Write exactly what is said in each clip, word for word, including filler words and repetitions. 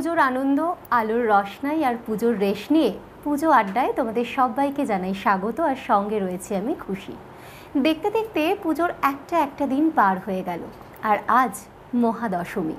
পুজোর আনন্দ, আলোর রসনাই আর পুজোর রেশ নিয়ে পুজো আড্ডায় তোমাদের সবাইকে জানাই স্বাগত। আর সঙ্গে রয়েছে আমি খুশি। দেখতে দেখতে পুজোর একটা একটা দিন পার হয়ে গেল, আর আজ মহাদশমী।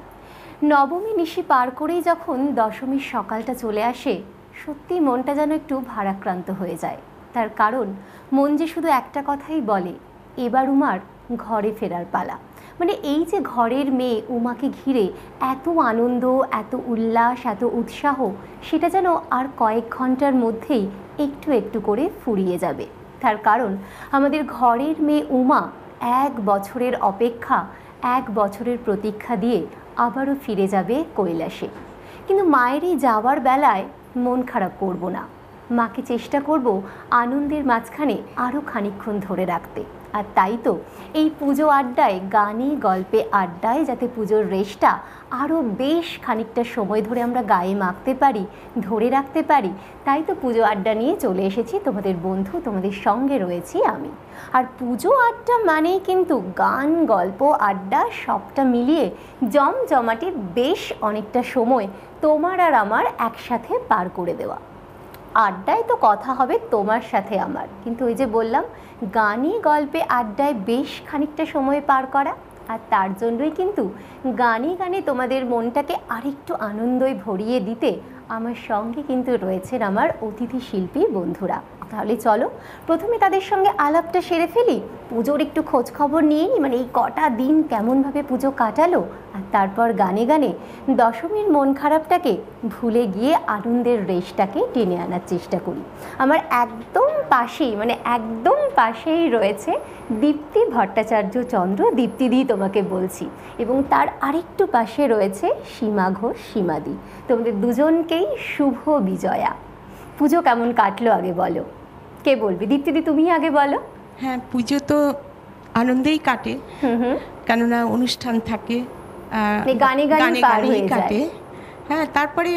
নবমী নিশি পার করেই যখন দশমীর সকালটা চলে আসে, সত্যি মনটা যেন একটু ভারাক্রান্ত হয়ে যায়। তার কারণ মন যে শুধু একটা কথাই বলে, এবার উমার ঘরে ফেরার পালা। মানে এই যে ঘরের মেয়ে উমাকে ঘিরে এত আনন্দ, এত উল্লাস, এত উৎসাহ, সেটা যেন আর কয়েক ঘন্টার মধ্যেই একটু একটু করে ফুরিয়ে যাবে। তার কারণ আমাদের ঘরের মেয়ে উমা এক বছরের অপেক্ষা, এক বছরের প্রতীক্ষা দিয়ে আবারও ফিরে যাবে কৈলাসে। কিন্তু মায়ের এই যাওয়ার বেলায় মন খারাপ করব না, মাকে চেষ্টা করব আনন্দের মাঝখানে আরও খানিকক্ষণ ধরে রাখতে। আর তাই তো এই পুজো আড্ডায়, গানে গল্পে আড্ডায় যাতে পুজোর রেশটা আরও বেশ খানিকটা সময় ধরে আমরা গায়ে মাখতে পারি, ধরে রাখতে পারি, তাই তো পুজো আড্ডা নিয়ে চলে এসেছি তোমাদের বন্ধু, তোমাদের সঙ্গে রয়েছি আমি। আর পুজো আড্ডা মানেই কিন্তু গান, গল্প, আড্ডা সবটা মিলিয়ে জমজমাটির বেশ অনেকটা সময় তোমার আর আমার একসাথে পার করে দেওয়া। আড্ডায় তো কথা হবে তোমার সাথে আমার, কিন্তু ওই যে বললাম, গানে গল্পে আড্ডায় বেশ খানিকটা সময় পার করা। আর তার জন্যই কিন্তু গানে গানে তোমাদের মনটাকে আরেকটু আনন্দই ভরিয়ে দিতে আমার সঙ্গে কিন্তু রয়েছেন আমার অতিথি শিল্পী বন্ধুরা। তাহলে চলো প্রথমে তাদের সঙ্গে আলাপটা সেরে ফেলি, পুজোর একটু খোঁজ খবর নিয়ে নিই, মানে এই কটা দিন কেমনভাবে পুজো কাটালো, আর তারপর গানে গানে দশমীর মন খারাপটাকে ভুলে গিয়ে আনন্দের রেশটাকে টেনে আনার চেষ্টা করি। আমার একদম পাশেই, মানে একদম পাশেই রয়েছে দীপ্তি ভট্টাচার্য চন্দ্র, দীপ্তিদি তোমাকে বলছি, এবং তার আরেকটু পাশে রয়েছে সীমা ঘোষ, সীমাদি। তোমাদের দুজনকেই শুভ বিজয়া। পুজো কেমন কাটলো আগে বলো, কে বলবি? দীপ্তিদি তুমি আগে বলো। হ্যাঁ, পুজো তো আনন্দেই কাটে, কেননা অনুষ্ঠান থাকে, গানে গানে গানেই কাটে। হ্যাঁ, তারপরে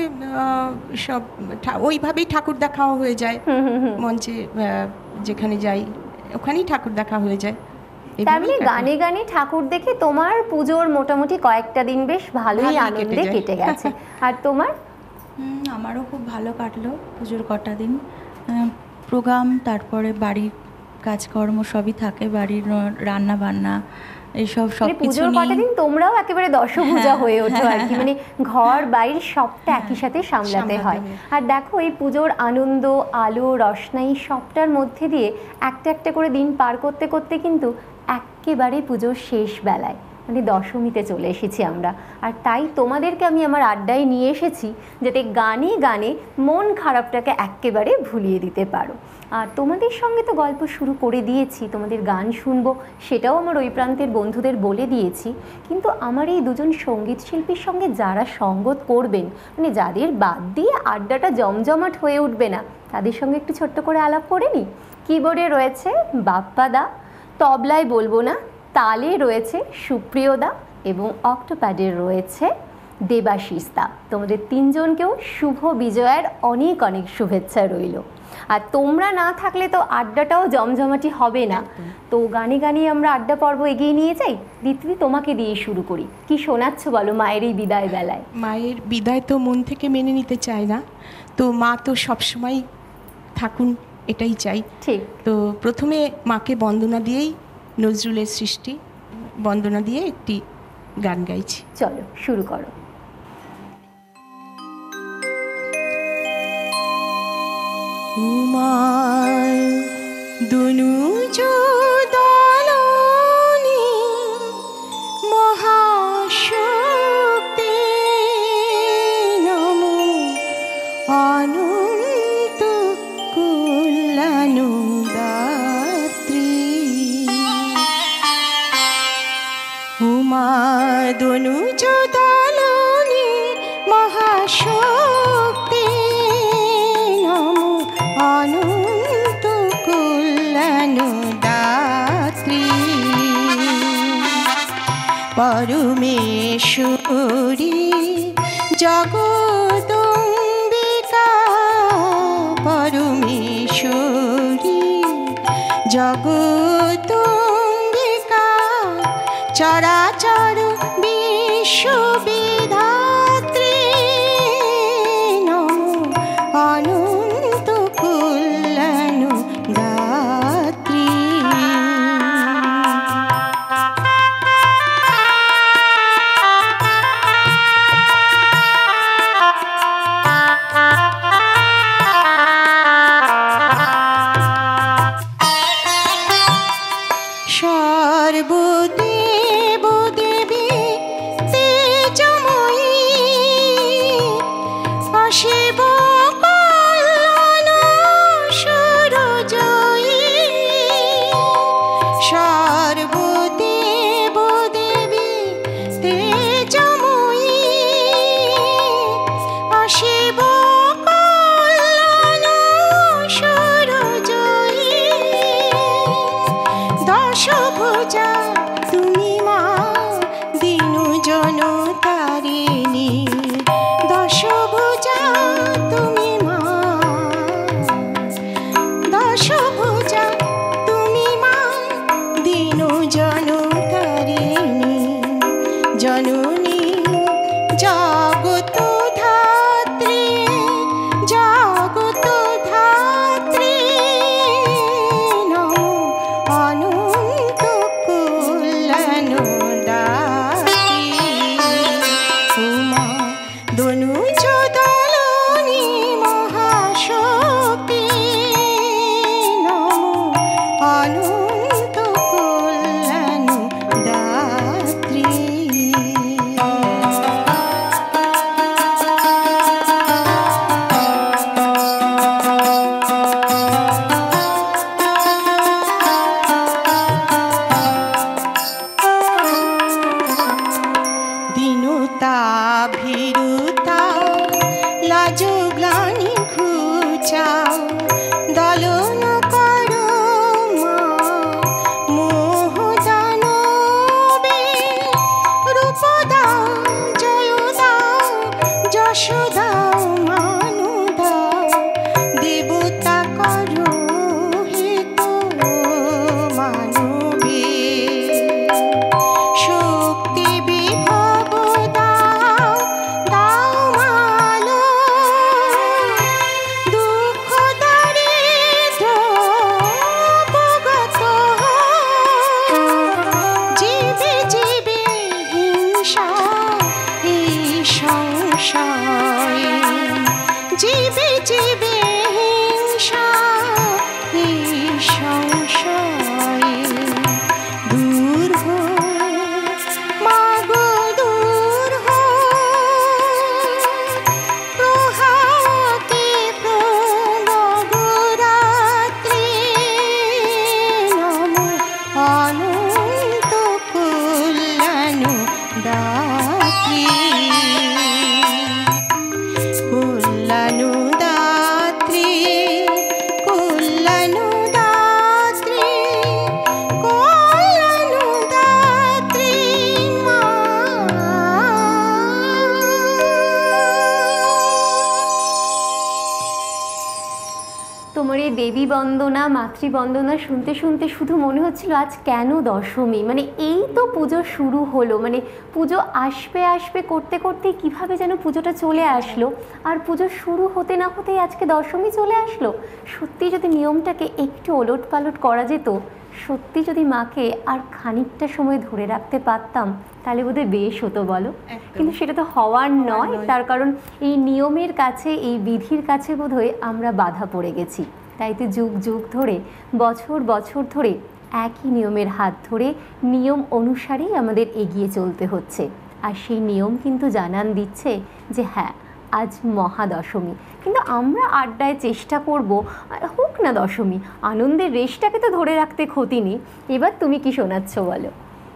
সব ওইভাবেই ঠাকুর দেখাও হয়ে যায়, মঞ্চে যেখানে যাই ওখানেই ঠাকুর দেখা হয়ে যায়। তার মানে গানে গানে ঠাকুর দেখে তোমার পুজোর মোটামুটি কয়েকটা দিন বেশ ভালোই আনন্দে কেটে গেছে। আর তোমার? আমারও খুব ভালো কাটলো পুজোর কটা দিন। প্রোগ্রাম, তারপরে বাড়ির কাজকর্ম সবই থাকে, বাড়ির রান্না বান্না এইসব সব কিছু। পুজোর কটা দিন তোমরাও একেবারে দশভুজা হয়ে ওঠো আর কি, মানে ঘর বাইরে সবটা একই সাথে সামলাতে হয়। আর দেখো এই পুজোর আনন্দ, আলো, রসনাই সবটার মধ্যে দিয়ে একটা একটা করে দিন পার করতে করতে কিন্তু একেবারে পুজোর শেষ বেলায়, মানে দশমীতে চলে এসেছি আমরা। আর তাই তোমাদেরকে আমি আমার আড্ডায় নিয়ে এসেছি যাতে গানে গানে মন খারাপটাকে একেবারে ভুলিয়ে দিতে পারো। আর তোমাদের সঙ্গে তো গল্প শুরু করে দিয়েছি, তোমাদের গান শুনবো সেটাও আমার ওই প্রান্তের বন্ধুদের বলে দিয়েছি। কিন্তু আমার এই দুজন সঙ্গীত শিল্পীর সঙ্গে যারা সঙ্গত করবেন, মানে যাদের বাদ দিয়ে আড্ডাটা জমজমাট হয়ে উঠবে না, তাদের সঙ্গে একটু ছোট্ট করে আলাপ করে নিই। কিবোর্ডে রয়েছে বাপ্পাদা, তবলায় বলবো না, তালে রয়েছে সুপ্রিয়দা, এবং অক্টোপ্যাডের রয়েছে দেবাশিস দা। তোমাদের তিনজনকেও শুভ বিজয়ার অনেক অনেক শুভেচ্ছা রইল। আর তোমরা না থাকলে তো আড্ডাটাও জমজমাটি হবে না। তো গানে গানে আমরা আড্ডা পর্ব এগিয়ে নিয়ে যাই। দীপ্তি, তোমাকে দিয়ে শুরু করি, কি শোনাচ্ছ বলো মায়ের এই বিদায় বেলায়? মায়ের বিদায় তো মন থেকে মেনে নিতে চায় না, তো মা তো সবসময় থাকুন এটাই চাই। ঠিক, তো প্রথমে মাকে বন্দনা দিয়েই, নজরুলের সৃষ্টি বন্দনা দিয়ে একটি গান গাইছি। চলো শুরু করো। উমার দনুজ দলনি মহাশক্তি নমো অনন্ত কল্যাণদাত্রী। উমা দনুজ দলনি মহাশক্তি নমো অনন্ত কল্যাণদাত্রী। পরমেশ্বরী জগদম্বিকা, পরমেশ্বরী জগদম্বিকা, চরাচর বিশ্ববিধাত্রী। জীবে জীবে হিংসা এই সংশয়ে দূর হোক মাগো দূর হোক প্রহাতে প্রণবরাত্রি নমো অনন্ত কল্যাণ দাত্রী কল্যাণ দাত্রী কল্যাণ দাত্রী কল্যাণ দাত্রী মা। তোমার এই দেবী বন্দনা মাতৃবন্দনা শুনতে শুনতে শুধু মনে হচ্ছিল আজ কেন দশমী, মানে এই তো পুজো শুরু হলো, মানে পুজো আসবে আসবে করতে করতে কিভাবে যেন পুজোটা চলে আসলো, আর পুজো শুরু হতে না হতেই আজকে দশমী চলে আসলো। সত্যি যদি নিয়মটাকে একটু ওলট পালট করা যেত, সত্যি যদি মাকে আর খানিকটা সময় ধরে রাখতে পারতাম, তাহলে বোধহয় বেশ হতো বলো। কিন্তু সেটা তো হওয়ার নয়, তার কারণ এই নিয়মের কাছে, এই বিধির কাছে বোধহয় আমরা বাধা পড়ে গেছি। তাই তো যুগ যুগ ধরে, বছর বছর ধরে একই নিয়মের হাত ধরে নিয়ম অনুসারেই আমাদের এগিয়ে চলতে হচ্ছে। আর সেই নিয়ম কিন্তু জানান দিচ্ছে যে হ্যাঁ আজ মহাদশমী, কিন্তু আমরা আড্ডায় চেষ্টা করব হোক না দশমী, আনন্দের রেশটাকে তো ধরে রাখতে ক্ষতি নেই। এবার তুমি কি শোনাচ্ছ বলো।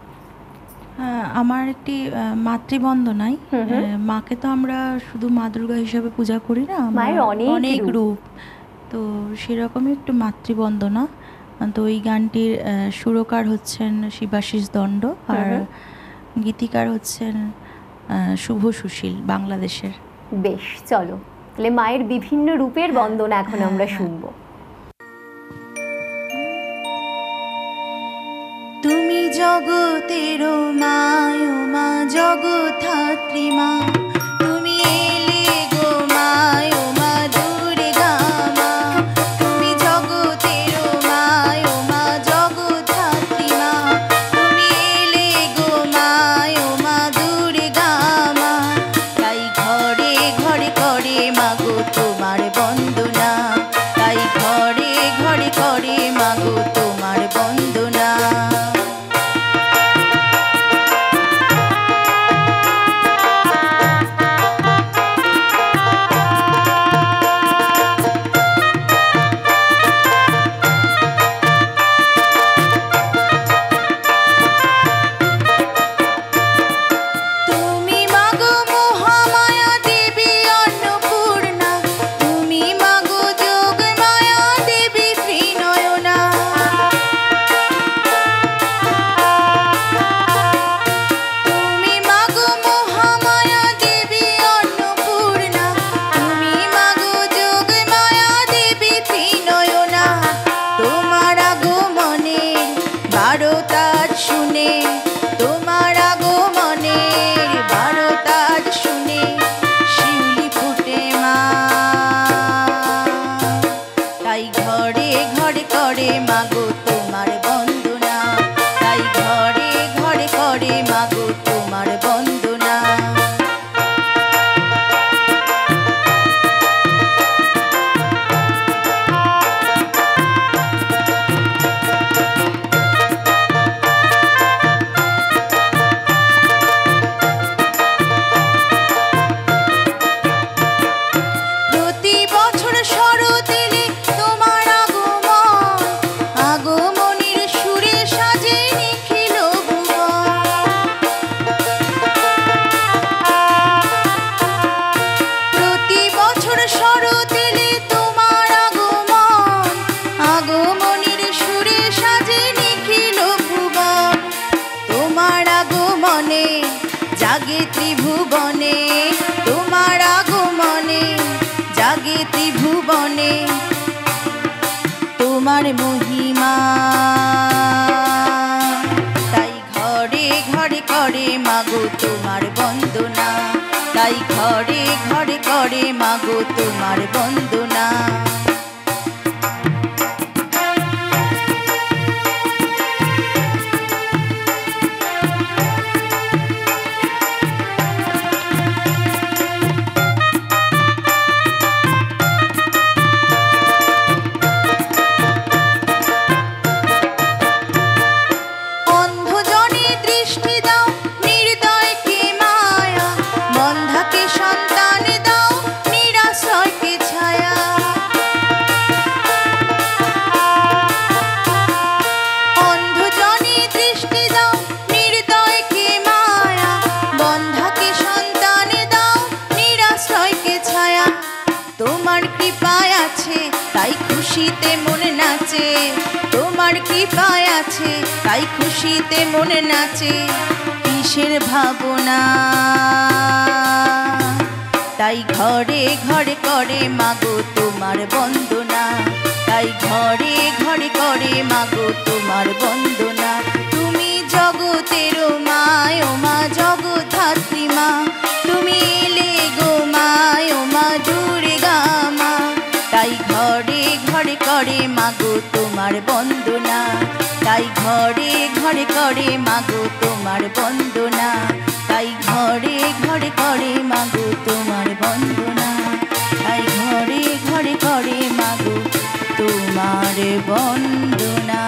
আমার একটি মাতৃবন্দনায় মাকে তো আমরা শুধু মা দুর্গা হিসাবে পূজা করি না, মায়ের অনেক অনেক রূপ, তো সেরকমই একটু মাতৃবন্দনা। তো এই গানটির সুরকার হচ্ছেন শিবাশিস দণ্ড, আর গীতিকার হচ্ছেন শুভ সুশীল, বাংলাদেশের। বেশ, চলো তাহলে মায়ের বিভিন্ন রূপের বন্দনা এখন আমরা শুনবো। তুমি জগতের মায় মা, জগৎধাত্রী মা, তুমি এলে গো মায় মা দুর্গা মা, তুমি জগতের মায় মা, জগৎধাত্রী মা, তুমি এলে গো মায় মা দুর্গা মা। তাই ঘরে ঘরে করে মাগো তোমার বন্দনা, তাই ঘরে ঘরে করে মাগো তোমার বন্দনা। তোমার মহিমা, তাই ঘরে ঘরে করে মাগো তোমার বন্দনা, তাই ঘরে ঘরে করে মাগো তোমার বন্দনা। তোমার কৃপায় আছে তাই খুশিতে মনে নাচে, তোমার কৃপায় আছে তাই খুশিতে মনে নাচে। কিসের ভাবনা তাই ঘরে ঘরে করে মাগো তোমার বন্দনা, তাই ঘরে ঘরে করে মাগো তোমার বন্দনা। তুমি জগতের মায় ও মা জগদ্ধাত্রী মা, তুমি এলে গো মায় ও মা দুর্গা মা, তাই ঘরে ঘরে করে মাগো তোমার বন্দনা, তাই ঘরে ঘরে করে মাগো তোমার বন্দনা, তাই ঘরে ঘরে করে মাগো তোমার বন্দনা, তাই ঘরে ঘরে করে মাগো তোমার বন্দনা।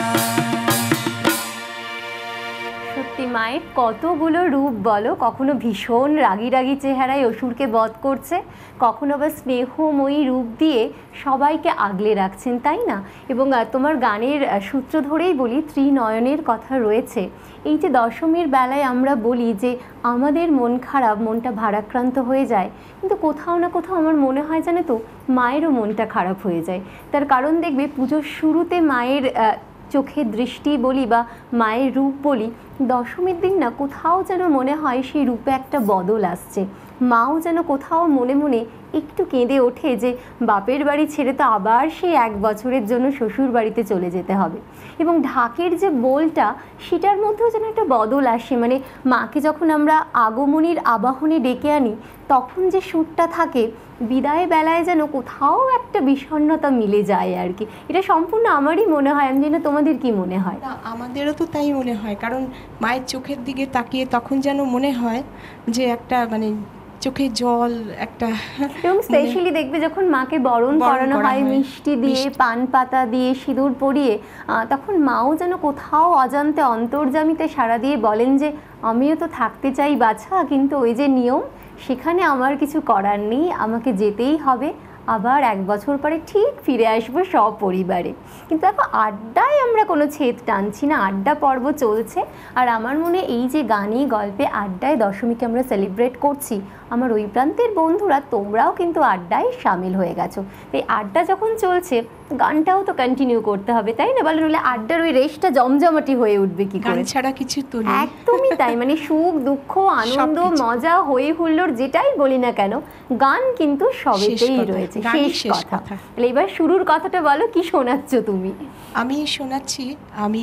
সত্যি মায়ের কতগুলো রূপ বলো, কখনো ভীষণ রাগী রাগী চেহারায় অসুরকে বধ করছে, কখনো আবার স্নেহময়ী রূপ দিয়ে সবাইকে আগলে রাখছেন, তাই না? এবং তোমার গানের সূত্র ধরেই বলি, ত্রিনয়নের কথা রয়েছে। এই যে দশমীর বেলায় আমরা বলি যে আমাদের মন খারাপ, মনটা ভারাক্রান্ত হয়ে যায়, কিন্তু কোথাও না কোথাও আমার মনে হয় জানো তো মায়েরও মনটা খারাপ হয়ে যায়। তার কারণ দেখবে পুজোর শুরুতে মায়ের চোখের দৃষ্টি বলি বা মায়ের রূপ বলি, দশমীর দিন না কোথাও যেন মনে হয় সেই রূপে একটা বদল আসছে। মাও যেন কোথাও মনে মনে একটু কেঁদে ওঠে যে বাপের বাড়ি ছেড়ে তো আবার সেই এক বছরের জন্য শ্বশুর বাড়িতে চলে যেতে হবে। এবং ঢাকের যে বোলটা সেটার মধ্যেও যেন একটা বদল আসে, মানে মাকে যখন আমরা আগমনীর আবাহনে ডেকে আনি তখন যে সুরটা থাকে, বিদায় বেলায় যেন কোথাও একটা বিষণ্ণতা মিলে যায় আর কি। এটা সম্পূর্ণ আমারই মনে হয়, আমি জানি না তোমাদের কি মনে হয়? না, আমাদেরও তো তাই মনে হয়, কারণ মায়ের চোখের দিকে তাকিয়ে তখন যেন মনে হয় যে একটা মানে চোখে জল একটা। এবং স্পেশালি দেখবে যখন মাকে বরণ করানো হয় মিষ্টি দিয়ে, পান পাতা দিয়ে, সিঁদুর পরিয়ে, তখন মাও যেন কোথাও অজান্তে অন্তর্যামিতে সাড়া দিয়ে বলেন যে আমিও তো থাকতে চাই বাছা, কিন্তু ওই যে নিয়ম, সেখানে আমার কিছু করার নেই, আমাকে যেতেই হবে, আবার এক বছর পরে ঠিক ফিরে আসবো সপরিবারে। কিন্তু এখন আড্ডায় আমরা কোনো ছেদ টানছি না, আড্ডা পর্ব চলছে। আর আমার মনে এই যে গানে গল্পে আড্ডায় দশমীকে আমরা সেলিব্রেট করছি, আমার ওই প্রান্তের বন্ধুরা তোমরাও কিন্তু আড্ডায় সামিল হয়ে গেছো। এই আড্ডা যখন চলছে গানটাও তো কন্টিনিউ করতে হবে, তাই না? বলো, নইলে আড্ডার ওই রেশটা জমজমাটি হয়ে উঠবে কি করে? গান ছাড়া কিছু তো নেই। একদমই তাই, মানে সুখ দুঃখ আনন্দ মজা হই হুল্লোড় যেটাই বলি না কেন, গান কিন্তু সবেতেই রয়েছে, শেষ কথা। তাহলে এবার শুরুর কথাটা বলো, কি শোনাচ্ছ তুমি? আমি শোনাচ্ছি, আমি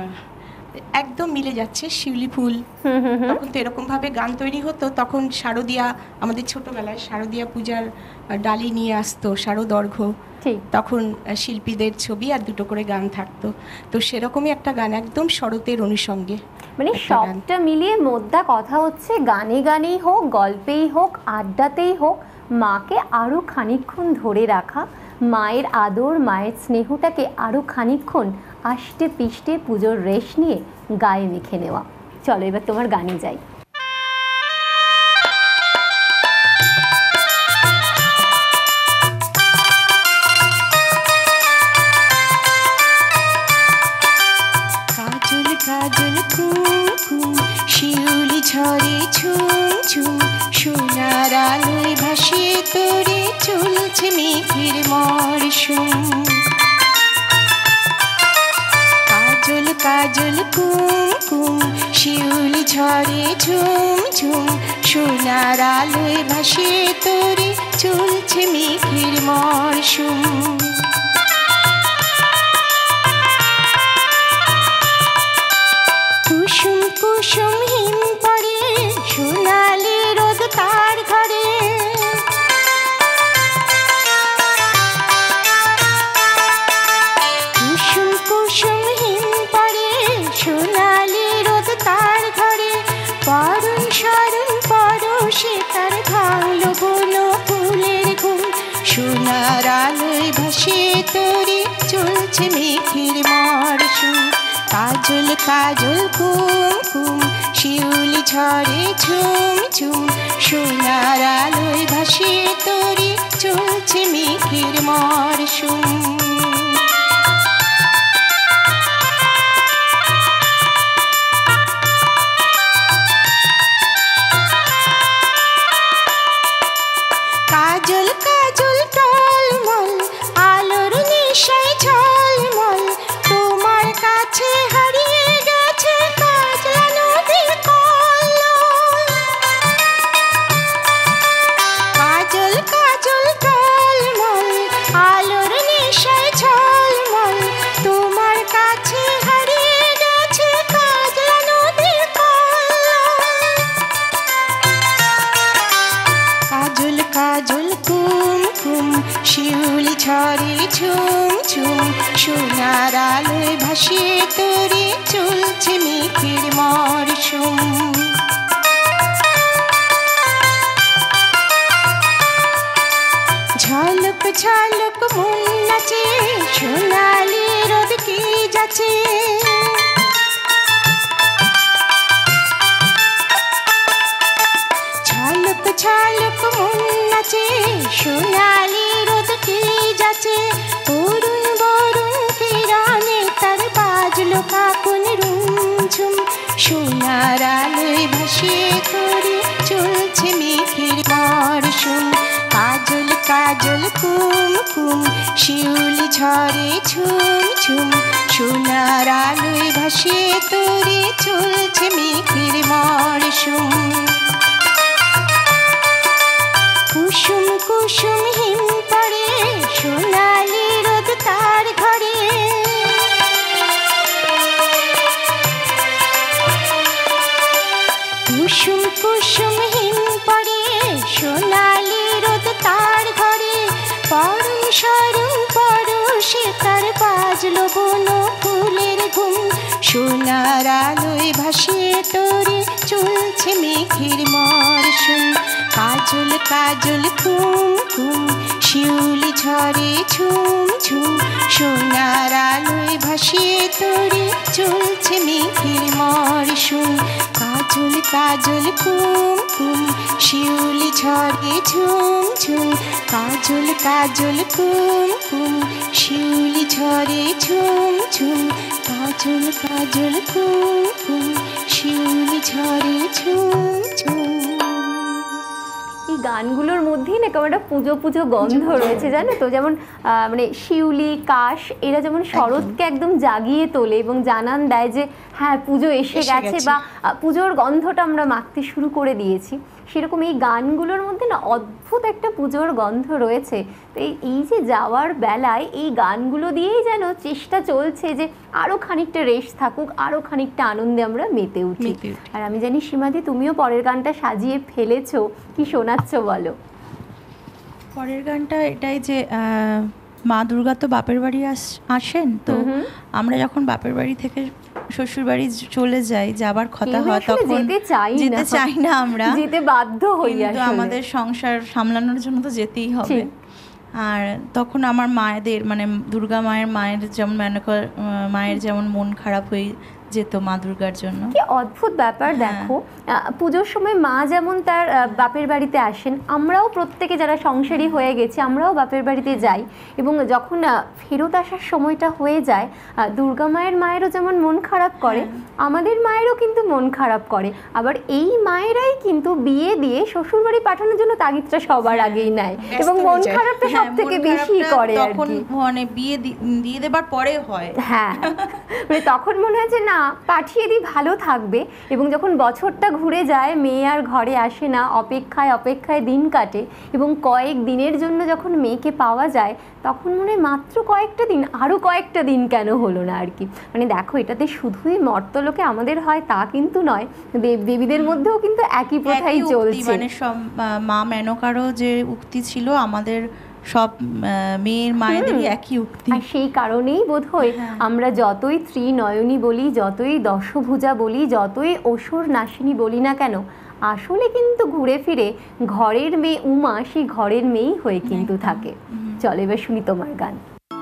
একদম মিলে যাচ্ছে শিউলি ফুল। তখন তো এরকম ভাবে গান তৈরি হতো, তখন শারদিয়া, আমাদের ছোটবেলায় শারদিয়া পূজার ডালি নিয়ে আসতো, শারদর্ঘ্য, তখন শিল্পীদের ছবি আর দুটো করে গান থাকতো। তো সেরকমই একটা গান, একদম শরতের অনুষঙ্গে। মানে সবটা মিলিয়ে মোদ্দা কথা হচ্ছে, গানে গানেই হোক, গল্পেই হোক, আড্ডাতেই হোক, মাকে আরও খানিকক্ষণ ধরে রাখা, মায়ের আদর, মায়ের স্নেহটাকে আরও খানিকক্ষণ আষ্টে পিষ্টে পুজোর রেশ নিয়ে গায়ে মেখে নেওয়া। চলো এবার তোমার গানে যাই। কাজল কাজল কুমকুম শিউলি ঝরে ঝুম ঝুম, সোনার আলোয় ভাসিয়ে তোরে চলছে মেঘের মরশুম। কাজল কাজল কুমকুম শিউলি ঝরে ঝুম ঝুম, সোনার আলোয় ভাসিয়ে তোরে চলছে মেঘের মরশুম। কুসুম কুসুম হিম পড়ে সোনালি রোদ তার ঘরে, কুসুম কুসুম হিম পড়ে সোনালি রোদ তার ঘরে, পরণ সরণ পরশে তার ভাঙলো বলো ফুলের ঘুম, সোনার আলোয় ভাসিয়ে তোরে চলছে মেঘের মরশুম। কাজল কাজল কুমকুম শিউলি ঝরে ঝুম ঝুম, সোনার আলোয় ভাসিয়ে তোরে চলছে মেঘের মরশুম। কাজল কাজল ঝরে ঝুম ঝুম সোনার আলোয় ভাসিয়ে তোরে চলছে মেঘের মরশুম। ঝলক ঝলক মন নাচে সোনালি রোদ কি যাচ্ছে, ঝলক ঝলক মন নাচে সোনালি রোদ কি যাচ্ছে। অরুণ বরুণ কিরণে তার বাজলো কাকুন রুমঝুম সোনার আলোয় ভাসিয়ে করে চলছে মেঘের মরশুম। কাজল কাজল কুমকুম শিউলি ঝরে ঝুম ঝুম সোনার আলোয় ভাসিয়ে তোরে চলছে মেঘের মরশুম। কুসুম কুসুম হিম পড়ে সোনালি রোদ তার ঘরে, কুসুম কুসুম হিম পড়ে সোনালি রোদ তার ঘরে। পরম সরম পরশে তার বাজলো বন ফুলের ঘুম সোনার আলোয় ভাসিয়ে তোরে চলছে মেঘের মরশুম। কাজল কাজল কুমকুম শিউলি ঝরে ঝুম ঝুম সোনার আলোয় ভাসিয়ে তোরে চলছে মেঘের মরশুম। কাজল কাজল কুমকুম শিউলি ঝরে ঝুম ঝুম কাজল কাজল কুমকুম শিউলি ঝরে ঝুম ঝুম কাজল কাজল কুমকুম শিউলি ঝরে ঝুম ঝুম। এই গানগুলোর মধ্যেই না কেমন একটা পুজো পুজো গন্ধ রয়েছে জানো তো, যেমন মানে শিউলি কাশ এরা যেমন শরৎকে একদম জাগিয়ে তোলে এবং জানান দেয় যে হ্যাঁ পুজো এসে গেছে বা পুজোর গন্ধটা আমরা মাখতে শুরু করে দিয়েছি, সেরকম এই গানগুলোর মধ্যে না অদ্ভুত একটা পুজোর গন্ধ রয়েছে। তো এই যে যাওয়ার বেলায় এই গানগুলো দিয়েই যেন চেষ্টা চলছে যে আরও খানিকটা রেশ থাকুক, আরও খানিকটা আনন্দে আমরা মেতে উঠি। আর আমি জানি সীমাদি তুমিও পরের গানটা সাজিয়ে ফেলেছো, কি শোনাচ্ছ বলো? পরের গানটা এটাই যে মা দুর্গা তো বাপের বাড়ি আসেন, তো আমরা যখন বাপের বাড়ি থেকে শ্বশুর বাড়ি চলে যাই, যাবার কথা হয় তখন যেতে চাই না, আমরা যেতে বাধ্য হই, আমাদের সংসার সামলানোর জন্য তো যেতেই হবে। আর তখন আমার মায়েদের মানে দুর্গা মায়ের মায়ের যেমন মায়ের যেমন মন খারাপ হয়ে যেত মা দুর্গার জন্য। কি অদ্ভুত ব্যাপার দেখো, পুজোর সময় মা যেমন তার বাপের বাড়িতে আসেন, আমরাও প্রত্যেকে যারা সংসারী হয়ে গেছি আমরাও বাপের বাড়িতে যাই, এবং যখন ফেরত আসার সময়টা হয়ে যায় দুর্গা মায়ের মায়েরও যেমন মন খারাপ করে, আমাদের মায়েরও কিন্তু মন খারাপ করে। আবার এই মায়েরাই কিন্তু বিয়ে দিয়ে শ্বশুরবাড়ি পাঠানোর জন্য তাগিদটা সবার আগেই নেয় এবং মন খারাপটা সব থেকে বেশি করে তখন, মানে বিয়ে দিয়ে দেবার পরে হয়। হ্যাঁ, মানে তখন মনে হয় যে না পাঠিয়ে দিই ভালো থাকবে, এবং যখন বছরটা ঘুরে যায় মেয়ে আর ঘরে আসে না, অপেক্ষায় অপেক্ষায় দিন কাটে, এবং কয়েক দিনের জন্য যখন মেয়েকে পাওয়া যায় তখন মনে হয় মাত্র কয়েকটা দিন, আরও কয়েকটা দিন কেন হলো না আর কি। মানে দেখো এটাতে শুধুই মর্তলোকে আমাদের হয় তা কিন্তু নয়, দেব দেবীদের মধ্যেও কিন্তু একই প্রথাই চলছে। মানে সব মা মেনকারও যে উক্তি ছিল আমাদের সব মেয়ের মায়েদেরই একই উক্তি। আর সেই কারণেই বোধহয় আমরা যতই ত্রিনয়নী বলি, যতই দশভুজা বলি, যতই অসুর নাশিনী বলি না কেন, আসলে কিন্তু ঘুরে ফিরে ঘরের মেয়ে উমা সেই ঘরের মেয়েই হয়ে কিন্তু থাকে। চলো এবার শুনি তোমার গান।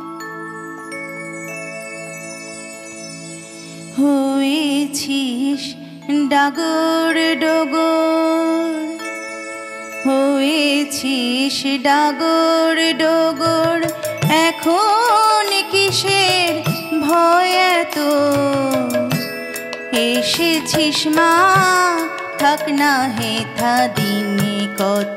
হয়েছিস ডাগর ডগর, হয়েছিস ডাগর ডগর, এখন কিসের ভয় এত, এসেছিস মা থাক না হেথা দিনে কত,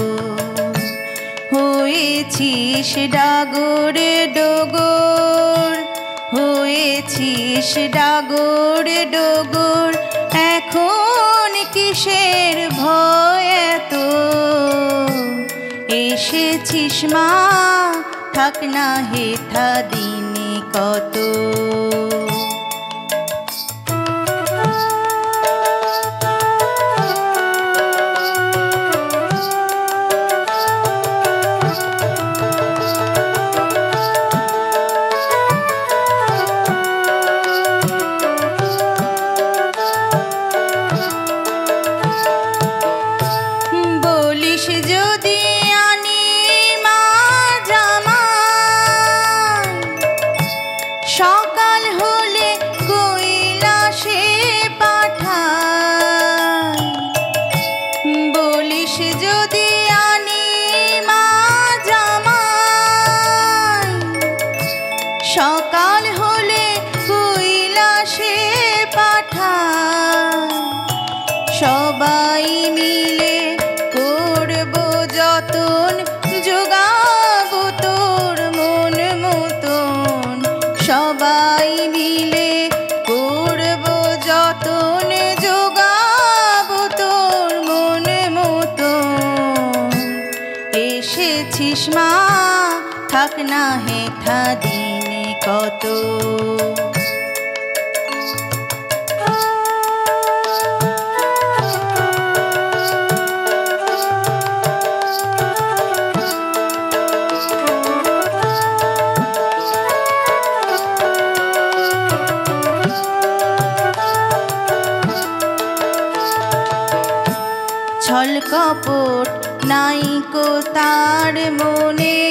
হয়েছিস ডাগর ডগর, হয়েছিস ডাগর ডগর, এখন কিসের ভয় এত, এসেছিস মা থাক না হেথা দিনে কত। থাক না হেথা দিনে কত। ছল কপট নাইকো তার মনে,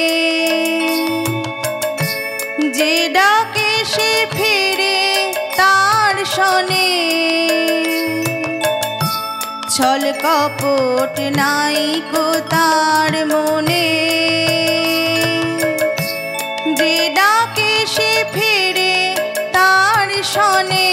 যে ডাকে সে ফিরে তার শনে। ছল কপট নাইকো তার মনে, যে ডাকে সে ফিরে তার শনে।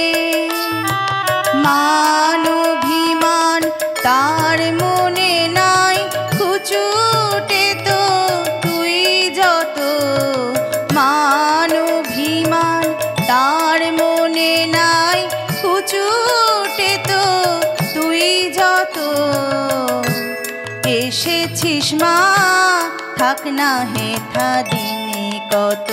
মান অভিমান তার মনে নাই, কুচুটে তো তুই যত। মান অভিমান তার মনে নাই, কুচুটে তো তুই যত। এসেছিস মা থাক না হেথা দিনে কত।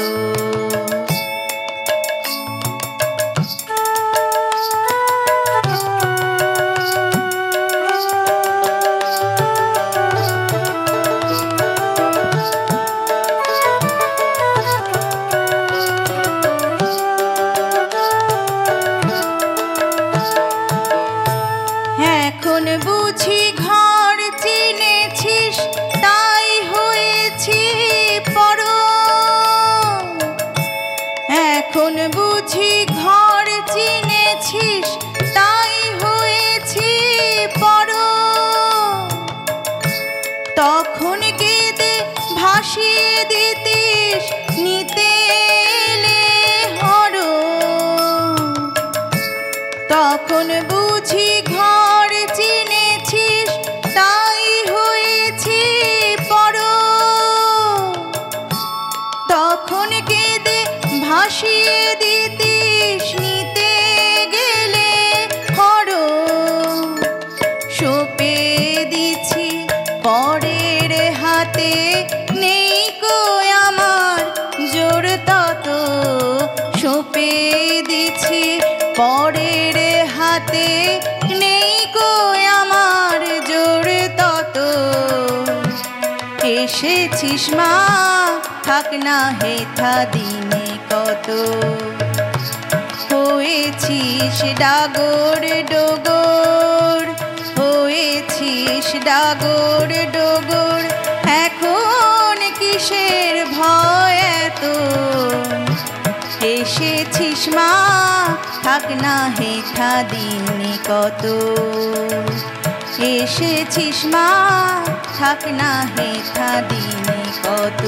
এখন বুঝি ঘর চিনেছিস তাই হয়েছি পর। এখন বুঝি ঘর চিনেছিস তাই হয়েছি পর। তখন কেঁদে ভাসিয়ে দিতিস নিতে এলে হর। তখন বুঝি ঘর চিনেছিস তাই হয়েছি পর। তখন কেঁদে ভাসিয়ে দিতিস নিতে গেলে হর। সঁপে দিছি পরের হাতে, নেই কো আমার জোর তত। সঁপে দিছি পরের হাতে, নেই কো আমার জোর তত। এসেছিস মা থাক না হেথা দিনে কত। হয়েছিস ডাগর ডগর, হয়েছিস ডাগর ডগর। এখন কিসের ভয় এত। এসেছিস মা থাক না হেথা দিনে কত। এসেছিস মা থাক না হেথা দিনে কত।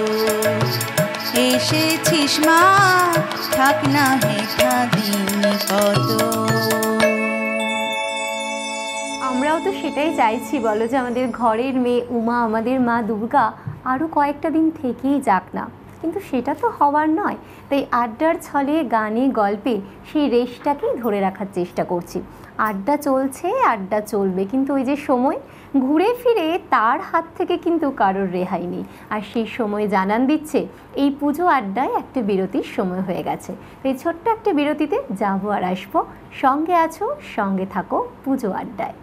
এসেছিস মা থাক না হেথা দিনে কত। আমরাও তো সেটাই চাইছি বলো, যে আমাদের ঘরের মেয়ে উমা, আমাদের মা দুর্গা আরও কয়েকটা দিন থেকেই যাক না, কিন্তু সেটা তো হওয়ার নয়। তাই আড্ডার ছলে, গানে, গল্পে সেই রেশটাকেই ধরে রাখার চেষ্টা করছি। আড্ডা চলছে, আড্ডা চলবে, কিন্তু ওই যে সময় ঘুরে ফিরে তার হাত থেকে কিন্তু কারোর রেহাই নেই। আর সেই সময় জানান দিচ্ছে এই পুজো আড্ডায় একটা বিরতির সময় হয়ে গেছে। এই ছোট্ট একটা বিরতিতে যাবো আর আসবো। সঙ্গে আছো, সঙ্গে থাকো পুজো আড্ডায়।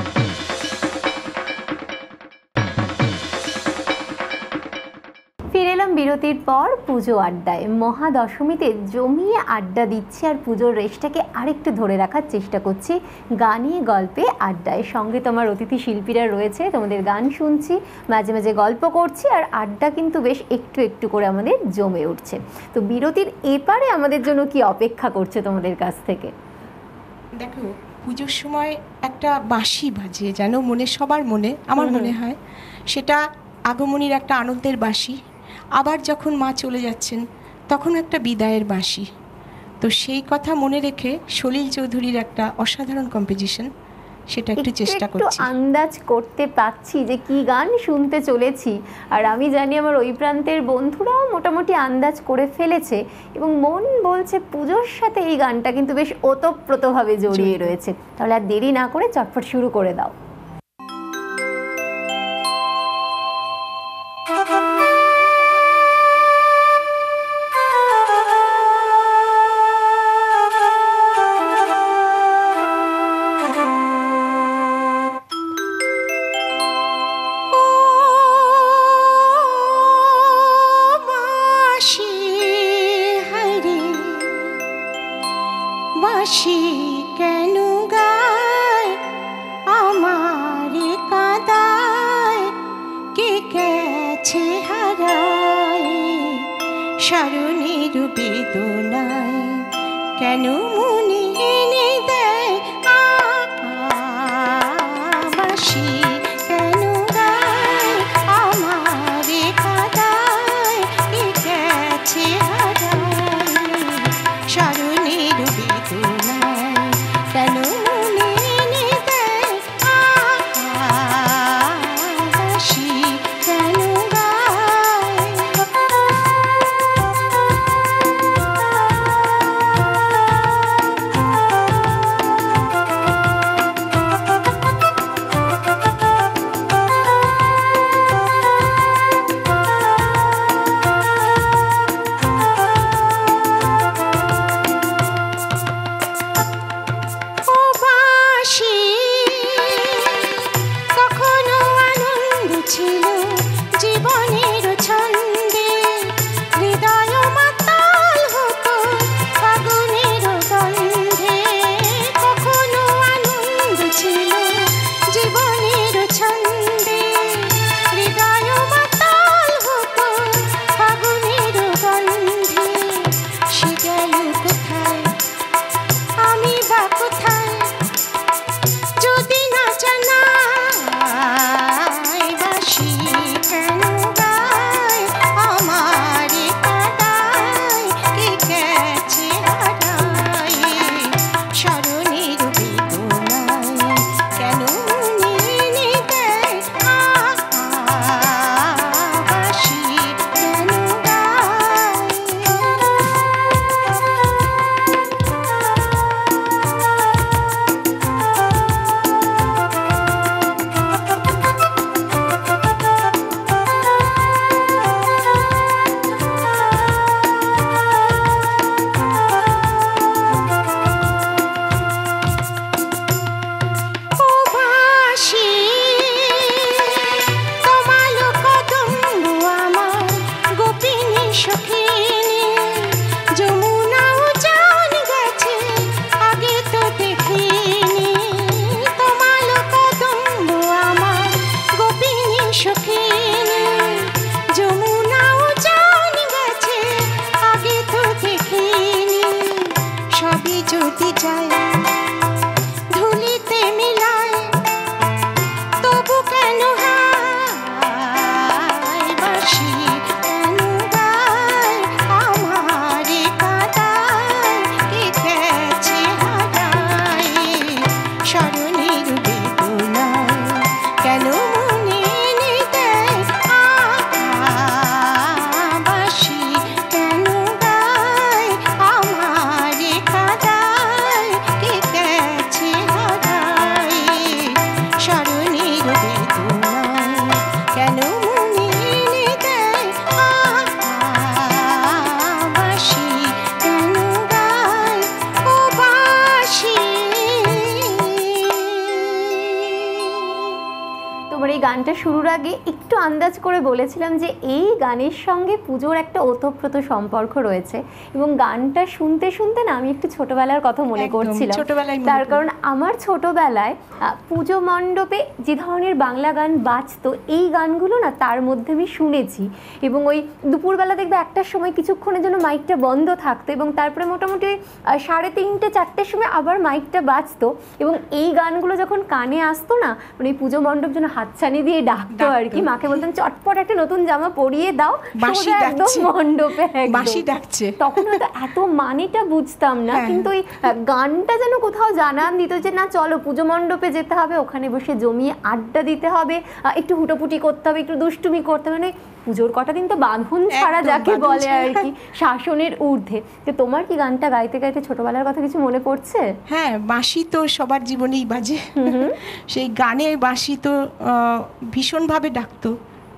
ফিরে এলাম বিরতির পর পুজো আড্ডায়। মহাদশমীতে জমিয়ে আড্ডা দিচ্ছি আর পুজোর রেশটাকে আরেকটু ধরে রাখার চেষ্টা করছি গানে, গল্পে, আড্ডায়। সঙ্গে তোমার অতিথি শিল্পীরা রয়েছে, তোমাদের গান শুনছি, মাঝে মাঝে গল্প করছি, আর আড্ডা কিন্তু বেশ একটু একটু করে আমাদের জমে উঠছে। তো বিরতির এপারে আমাদের জন্য কি অপেক্ষা করছে তোমাদের কাছ থেকে? দেখো, পুজোর সময় একটা বাঁশি বাজে যেন মনে, সবার মনে, আমার মনে হয় সেটা আগমনীর একটা আনন্দের বাঁশি। আবার যখন মা চলে যাচ্ছেন তখন একটা বিদায়ের বাঁশি। তো সেই কথা মনে রেখে সলিল চৌধুরীর একটা অসাধারণ কম্পোজিশন, সেটা একটু চেষ্টা করছি। আন্দাজ করতে পাচ্ছি যে কি গান শুনতে চলেছি, আর আমি জানি আমার ওই প্রান্তের বন্ধুরাও মোটামুটি আন্দাজ করে ফেলেছে, এবং মন বলছে পুজোর সাথে এই গানটা কিন্তু বেশ ওতপ্রোতভাবে জড়িয়ে রয়েছে। তাহলে আর দেরি না করে চটপট শুরু করে দাও। সারণীর বেদনায় কেন মনে এনে দেয় বাঁশি, কেন গায় আমারে কাদায় এ গেছে হারায়। সারণীর বেদনায় কেন মনে এনে দেয় বাঁশি, কেন গানটা শুরুর আগে একটু আন্দাজ করে বলেছিলাম যে এই গানের সঙ্গে পুজোর একটা ওতপ্রোত সম্পর্ক রয়েছে এবং গানটা শুনতে শুনতে না আমি একটু ছোটবেলার কথা মনে করছিলাম। তার কারণ আমার ছোটবেলায় পুজো মণ্ডপে যে ধরনের বাংলা গান বাজতো এই গানগুলো না তার মধ্যে আমি শুনেছি এবং ওই দুপুরবেলা দেখবে একটার সময় কিছুক্ষণের জন্য মাইকটা বন্ধ থাকতো এবং তারপরে মোটামুটি ওই সাড়ে তিনটে চারটের সময় আবার মাইকটা বাজতো এবং এই গানগুলো যখন কানে আসতো না মানে পুজো মণ্ডপ যেন হাতছানি দিয়ে ডাকতো আর কি। মাকে বলতাম চটপট একটা নতুন জামা পরিয়ে দাও, একদম মণ্ডপে বাঁশি ডাকছে। তখন হয়তো এত মানেটা বুঝতাম না, কিন্তু ওই গানটা যেন কোথাও জানান দিত যে না চলো পুজো মণ্ডপে যেতে হবে, ওখানে বসে জমিয়ে আড্ডা দিতে হবে, একটু হুটোপুটি করতে হবে, একটু দুষ্টুমি করতে হবে। মানে পুজোর কটা দিন তো বাঁধন ছাড়া যাকে বলে আর কি, শাসনের ঊর্ধ্বে। তো তোমার কি গানটা গাইতে গাইতে ছোটবেলার কথা কিছু মনে পড়ছে? হ্যাঁ, বাঁশি তো সবার জীবনেই বাজে। সেই গানে বাঁশি তো ভীষণভাবে ডাকতো।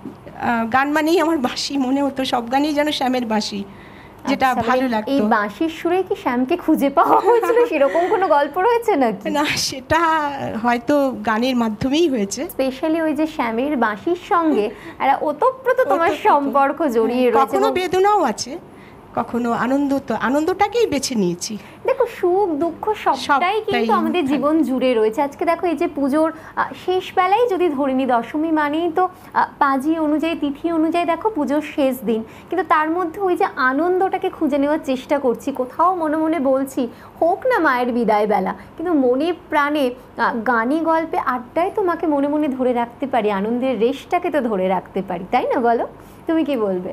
গান মানেই আমার বাঁশি মনে হতো, সব গানেই যেন শ্যামের বাঁশি, যেটা ভালো লাগতো। এই বাঁশির সুরে কি শ্যামকে খুঁজে পাওয়া হয়েছিল, সেরকম কোনো গল্প রয়েছে নাকি? না, সেটা হয়তো গানের মাধ্যমেই হয়েছে। স্পেশালি ওই যে শ্যামের বাঁশির সঙ্গে একটা ওতপ্রোত তোমার সম্পর্ক জড়িয়ে রয়েছে। কখনো বেদনাও আছে, কখনো আনন্দ, তো আনন্দটাকেই বেছে নিয়েছি। দেখো সুখ দুঃখ সবটাই কিন্তু আমাদের জীবন জুড়ে রয়েছে। আজকে দেখো এই যে পুজোর শেষ বেলায় যদি ধরিনি, দশমী মানেই তো পাঁজি অনুযায়ী তিথি অনুযায়ী দেখো পুজোর শেষ দিন, কিন্তু তার মধ্যে ওই যে আনন্দটাকে খুঁজে নেওয়ার চেষ্টা করছি। কোথাও মনে মনে বলছি হোক না মায়ের বিদায় বেলা, কিন্তু মনে প্রাণে গানে গল্পে আড্ডায় তোমাকে মনে মনে ধরে রাখতে পারি, আনন্দের রেশটাকে তো ধরে রাখতে পারি, তাই না? বলো তুমি কি বলবে?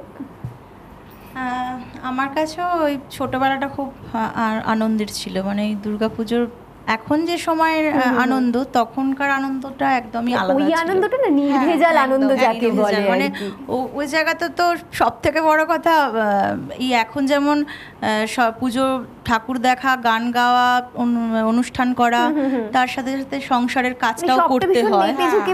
আমার কাছেও ওই ছোটবেলাটা খুব আনন্দের ছিল, মানে দুর্গাপুজোর এখন যে সময়ের আনন্দ তখনকার আনন্দটা একদমই আলাদা। ওই আনন্দটা না নির্ভেজাল আনন্দ যাকে বলে, মানে ওই জায়গাতে তো সব থেকে বড় কথা এই এখন যেমন সব পুজো ঠাকুর দেখা, গান গাওয়া, অনুষ্ঠান করা, তার সাথে সাথে সংসারের কাজটাও করতে হয়,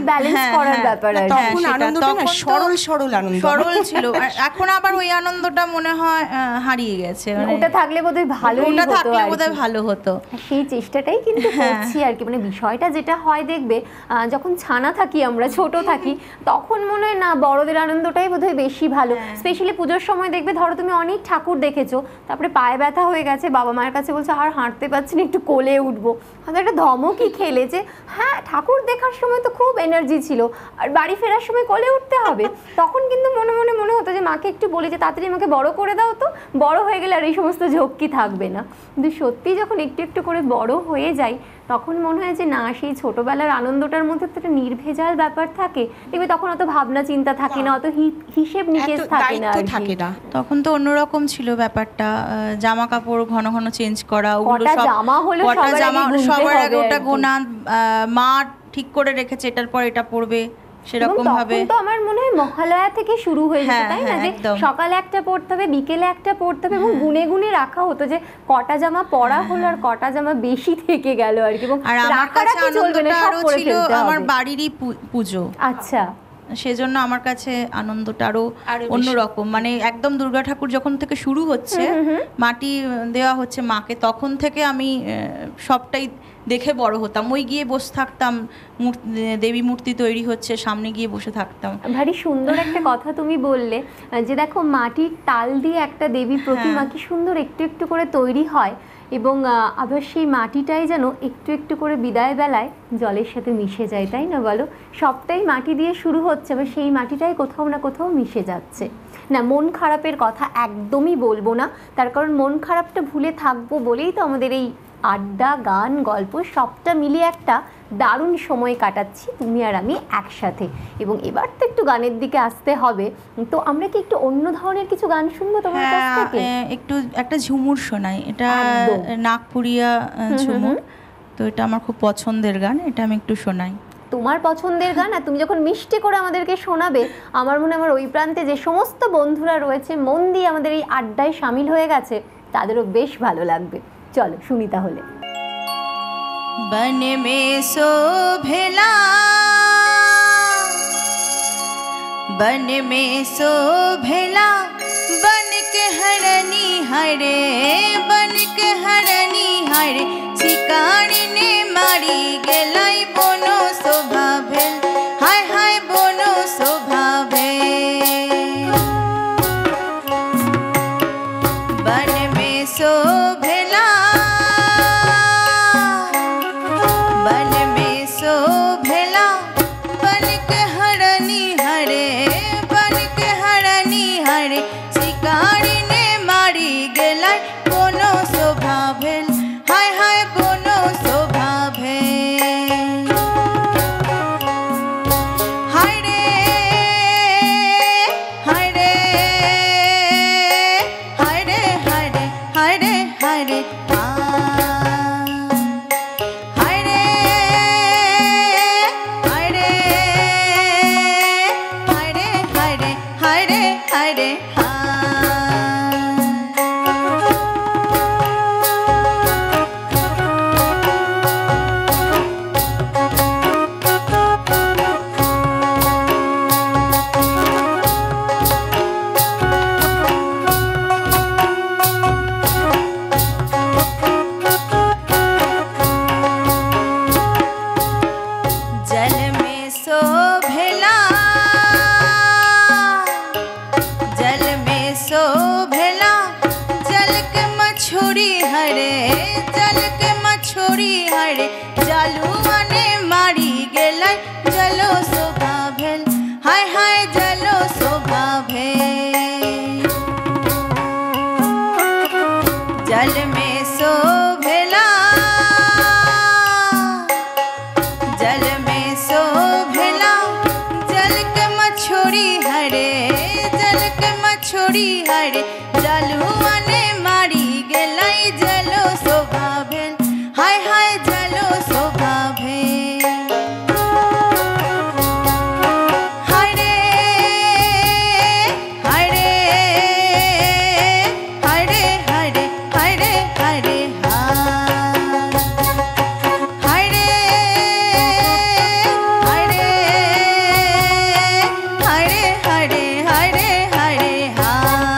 তখন আনন্দটা না সরল সরল আনন্দ, সরল ছিল। এখন আবার ওই আনন্দটা মনে হয় হারিয়ে গেছে, ওটা থাকলে বোধহয় ভালো, ওটা থাকলে বোধহয় ভালো হতো। সেই চেষ্টাটাই কিন্তু করছি আর কি। মানে বিষয়টা যেটা হয় দেখবে, যখন ছানা থাকি আমরা, ছোট থাকি, তখন মনে হয় না বড়দের আনন্দটাই বোধহয় বেশি ভালো। স্পেশালি পুজোর সময় দেখবে, ধরো তুমি অনেক ঠাকুর দেখেছো, তারপরে পায়ে ব্যথা হয়ে গেছে, বাবা মায়ের কাছে বলছে আর হাঁটতে পারছি না, একটু কোলে উঠবো, হয়তো একটা ধমকই খেলে যে হ্যাঁ ঠাকুর দেখার সময় তো খুব এনার্জি ছিল, আর বাড়ি ফেরার সময় কোলে উঠতে হবে। তখন কিন্তু মনে মনে মনে হতো যে মাকে একটু বলি যে তাড়াতাড়ি আমাকে বড় করে দাও, তো বড় হয়ে গেলে আর এই সমস্ত ঝক্কি থাকবে না। কিন্তু সত্যি যখন একটু একটু করে বড় হয়ে যায়, তখন মনে হয় যে না, সেই ছোটবেলার আনন্দটার মধ্যে তো একটা নির্ভেজাল ব্যাপার থাকে। দেখবে তখন অত ভাবনা চিন্তা থাকে না, অত হিসেব নিকেশ থাকে না, তখন তো অন্যরকম ছিল ব্যাপারটা। জামা কাপড় ঘন ঘন চেঞ্জ করা, ওগুলো সব জামা হলো সবার আগে ওটা গোনা, মা ঠিক করে রেখেছে এটার পর এটা পড়বে, সেরকম ভাবে তো আমার মনে হয় মহালয়া থেকে শুরু হয়ে যেত, তাই না? যে সকালে একটা পড়তে হবে, বিকেলে একটা পড়তে হবে, এবং গুনে গুনে রাখা হতো যে কটা জামা পরা হলো আর কটা জামা বেশি থেকে গেল আর কি। এবং আমার কাছে আনন্দটা আরো ছিল আমার বাড়িরই পুজো। আচ্ছা, সেজন্য আমার কাছে আনন্দটা আরো অন্যরকম। মানে একদম দুর্গা ঠাকুর যখন থেকে শুরু হচ্ছে, মাটি দেওয়া হচ্ছে মাকে, তখন থেকে আমি সবটাই দেখে বড় হতাম। ওই গিয়ে বসে থাকতাম, দেবী মূর্তি তৈরি হচ্ছে, সামনে গিয়ে বসে থাকতাম। ভারী সুন্দর একটা কথা তুমি বললে যে দেখো মাটির টাল দিয়ে একটা দেবী প্রতিমা কি সুন্দর একটু একটু করে তৈরি হয়, এবং আবার সেই মাটিটাই যেন একটু একটু করে বিদায় বেলায় জলের সাথে মিশে যায়, তাই না? বলো, সবটাই মাটি দিয়ে শুরু হচ্ছে, আবার সেই মাটিটাই কোথাও না কোথাও মিশে যাচ্ছে। না, মন খারাপের কথা একদমই বলবো না, তার কারণ মন খারাপটা ভুলে থাকবো বলেই তো আমাদের এই আড্ডা, গান, গল্প সবটা মিলিয়ে একটা দারুণ সময় কাটাচ্ছি তুমি আর আমি একসাথে। এবং এবার তো একটু গানের দিকে আসতে হবে, তো আমরা কি একটু অন্য ধরনের কিছু গান শুনবো তোমার কাছ থেকে? একটু একটা ঝুমুর শোনাই, এটা নাগপুরিয়া ঝুমুর, তো এটা আমার খুব পছন্দের গান, এটা আমি একটু শোনাই। তোমার পছন্দের গান, আর তুমি যখন মিষ্টি করে আমাদেরকে শোনাবে, আমার মনে হয় আমার ওই প্রান্তে যে সমস্ত বন্ধুরা রয়েছে মন দিয়ে আমাদের এই আড্ডায় সামিল হয়ে গেছে, তাদেরও বেশ ভালো লাগবে। চলো শুনি তাহলে। बन में शोभला, बन में शोभला, बन के हरनी हरे, बन के हरनी हरे, शिकारी ने मारी गेलाई बोनो शोभा भेल, हाय हाय बोनो शोभा भेल। बन में शोभला, बन में शोभला, बन के हरनी हरे, बन के हरनी हरे, शिकारी ने मारी गेलाई बोनो शोभा भेल, हाय हाय बोनो शोभा भेल। हाय रे हाय रे हाय रे हाय रे हाय रे हाय रे मछोरी हरे जल के मछोरी हरे जालुआने मारी गेलै जलो शोभा भेल हाय हाय जलो शोभा भेल जल में शोभेला जल में शोभेला जल के मछोरी हरे जल के मछोरी हरे जालुआने मारी गेलै जलो शोभा भेल हाय हाय जलो शोभा भेल हरे हरे हरे हरे हरे हरे हा हरे हरे हरे हरे हरे हरे हा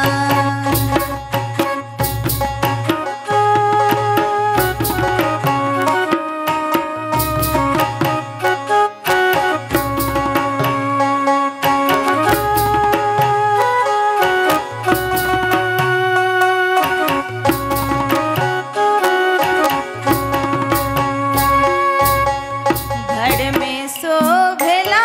घर में शोभेला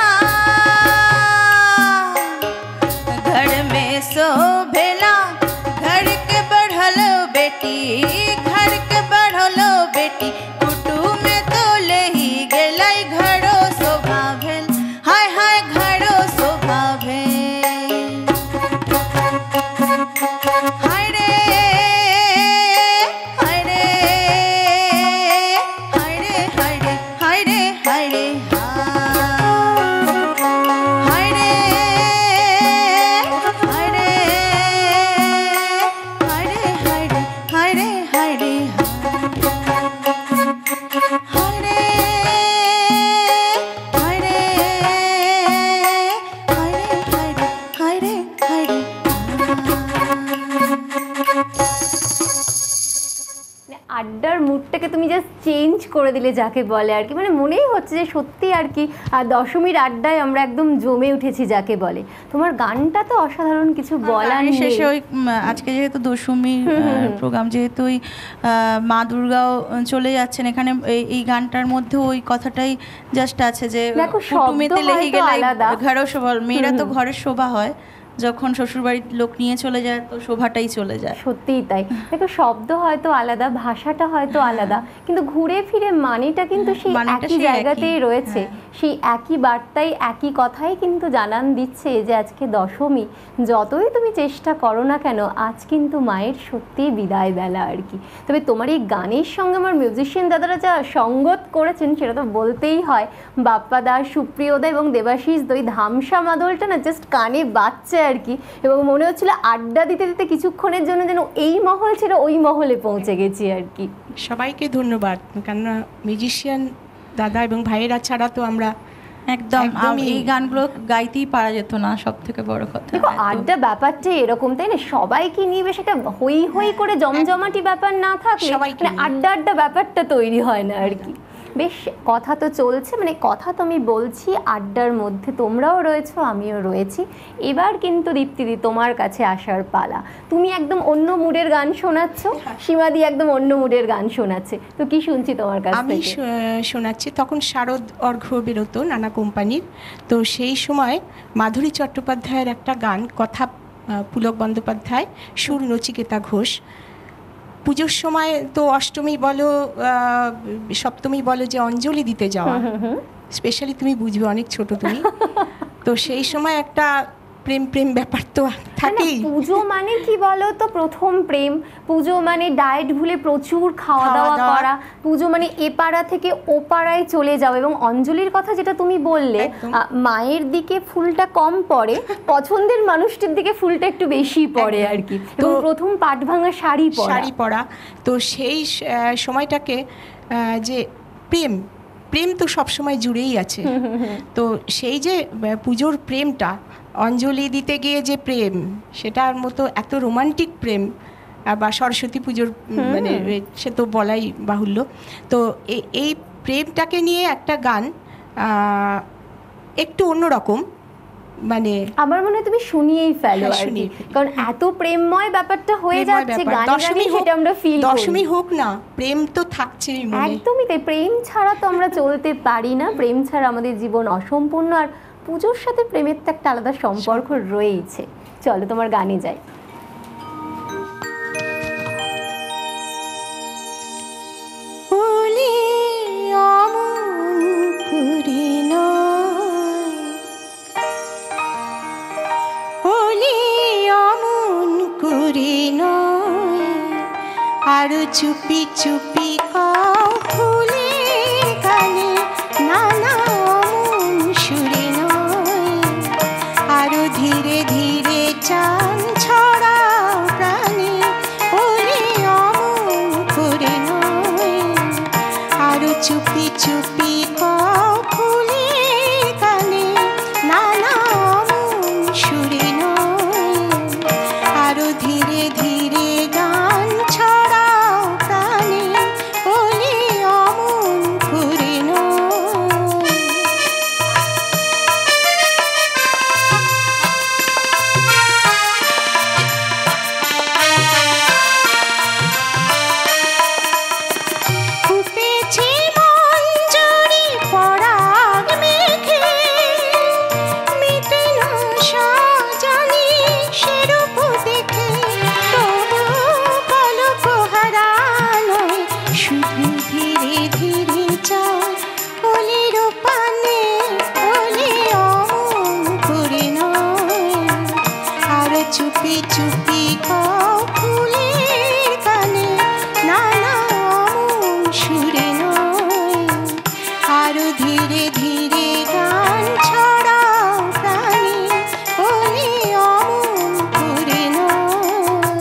घर में शोभेला घर के बढ़लो बेटी घर के बढ़लो बेटी कुटुम में तो ले ही गेलै घरो शोभा भेल हाय हाय घरो शोभा भेल हरे हरे हरे हरे हरे हरे हा हरे हरे हरे हरे हरे हरे हा हरे हरे हरे हरे हरे মানে আড্ডার মুডটাকে তুমি জাস্ট চেঞ্জ করে দিলে যাকে বলে আর কি, মানে মনেই হচ্ছে যে সত্যি আর কি আহ, দশমীর আড্ডায় আমরা একদম জমে উঠেছি যাকে বলে। তোমার গানটা তো অসাধারণ, কিছু বলার গানের নেই। শেষে ওই উম, আজকে যেহেতু দশমীর প্রোগ্রাম, যেহেতু ওই আহ, মা দুর্গাও চলে যাচ্ছেন এখানে, এই- এই গানটার মধ্যে ওই কথাটাই জাস্ট আছে যে দেখো, শব্দ কুটুমেতে লেগে হয়তো গেলে আলাদা। ঘরেও শোভা, মেয়েরা তো ঘরের শোভা হয়, যখন শ্বশুরবাড়ির লোক নিয়ে চলে যায় তো শোভাটাই চলে যায়। সত্যিই তাই। দেখো, শব্দ হয়তো আলাদা, ভাষাটা হয়তো আলাদা, কিন্তু ঘুরে ফিরে মানেটা কিন্তু সেই মানেটা একই সেই জায়গাতেই একই, রয়েছে। সেই একই বার্তাই, একই কথাই কিন্তু জানান দিচ্ছে যে আজকে দশমী। যতই তুমি চেষ্টা করো না কেন, আজ কিন্তু মায়ের সত্যিই বিদায় বেলা আর কি। তবে তোমার এই গানের সঙ্গে আমার মিউজিশিয়ান দাদারা যা সঙ্গত করেছেন সেটা তো বলতেই হয়। বাপ্পা দা, সুপ্রিয় দা এবং দেবাশিস দা, ওই ধামসা মাদলটা না জাস্ট কানে বাজছে আর কি, এবং মনে হচ্ছিল আড্ডা দিতে দিতে কিছুক্ষণের জন্য যেন এই মহল ছিল ওই মহলে পৌঁছে গেছি আর কি। সবাইকে ধন্যবাদ, কেননা মিউজিশিয়ান দাদা এবং ভাইয়েরা ছাড়া তো আমরা একদম একদমই। এই গানগুলো গাইতেই পারা যেত না, সব থেকে বড় কথা। দেখো, এত- আড্ডা ব্যাপারটা এরকম, তাই না? সবাইকে নিয়ে বেশ একটা হই হই করে জমজমাটি ব্যাপার না থাকলে সবাইকে মানে নিয়ে। আড্ডা আড্ডা ব্যাপারটা তৈরি হয় না আর কি। বেশ, কথা তো চলছে, মানে কথা তো আমি বলছি, আড্ডার মধ্যে তোমরাও রয়েছো, আমিও রয়েছি। এবার কিন্তু দীপ্তিদি তোমার কাছে আসার পালা। তুমি একদম অন্য মুডের গান শোনাচ্ছ, সীমাদি একদম অন্য মুডের গান শোনাচ্ছে। তো কি শুনছি তোমার কাছ আমি থেকে? শো- শোনাচ্ছি, তখন শারদ অর্ঘ্য বেরোতো নানা কোম্পানির, তো সেই সময় মাধুরী চট্টোপাধ্যায়ের একটা গান, কথা আহ, পুলক বন্দ্যোপাধ্যায়, সুর নচিকেতা ঘোষ। পুজোর সময় তো অষ্টমী বলো আহ, সপ্তমী বলো, যে অঞ্জলি দিতে যাওয়া, স্পেশালি তুমি বুঝবে, অনেক ছোট তুমি, তো সেই সময় একটা প্রেম প্রেম ব্যাপার তো থাকেই। না, পুজো মানে কি বলো তো, প্রথম প্রেম। পুজো মানে ডায়েট ভুলে প্রচুর খাওয়া খাওয়া দাওয়া দাওয়া। করা। পুজো মানে এ পাড়া থেকে ও পাড়ায় চলে যাও। এবং অঞ্জলির কথা যেটা তুমি বললে, একদম। আহ, মায়ের দিকে ফুলটা কম পড়ে, পছন্দের মানুষটির দিকে ফুলটা একটু বেশি পড়ে আর কি। তো তো- প্রথম পাট ভাঙা শাড়ি পরা। শাড়ি পরা, তো সেই আহ, সময়টাকে আহ, যে প্রেম প্রেম তো সবসময় জুড়েই আছে, তো সেই যে আহ, পুজোর প্রেমটা, অঞ্জলি দিতে গিয়ে যে প্রেম, সেটার মতো এত রোমান্টিক প্রেম, আহ, বা সরস্বতী পুজোর উম, মানে এ, সে তো বলাই বাহুল্য। তো এ- এই প্রেমটাকে নিয়ে একটা গান, আহ, একটু অন্যরকম, মানে আমার মনে হয় তুমি শুনিয়েই ফেলো হ্যাঁ, আর কি, শুনিয়ে কারণ এত প্রেমময় ব্যাপারটা হয়ে প্রেমময় যাচ্ছে ব্যাপার। গানে গানে, দশমী হোক- সেটা আমরা ফিল করি। দশমী হোক না, প্রেম তো থাকছেই মনে। একদমই তাই, প্রেম ছাড়া তো আমরা চলতে পারি না, প্রেম ছাড়া আমাদের জীবন অসম্পূর্ণ। আর পুজোর সাথে প্রেমের তো একটা আলাদা সম্পর্ক রয়েছে। চলো তোমার গানে যাই। ওলে অমন করে নয়, ওলে অমন করে নয়, আরো চুপি চুপি কাও ফুলে গানে, না না অমন সুরে নয়, আরো ধীরে ধীরে চান ছড়াও প্রাণে, ওলে অমন করে নয়, আরো চুপি চুপি কাও ফুলে গানে, না না অমন সুরে নয়, আরো ধীরে ধীরে গান ছড়াও প্রাণে, ওলে অমন করে নয়। ফুটেছে মঞ্জরি পরাগ মেঘে, মেটে না সাজানি সেরূপ দেখে, তবু পলক হারানোয় শুধু ধীরে ধীরে যায় অলির পানে, অলি অমন করে নয়, আর চুপি চুপি কাও ফুলের কানে, না না অমন সুরে নয়, আরো ধীরে ধীরে গান ছড়াও প্রাণে, ওলে অমন করে নয়।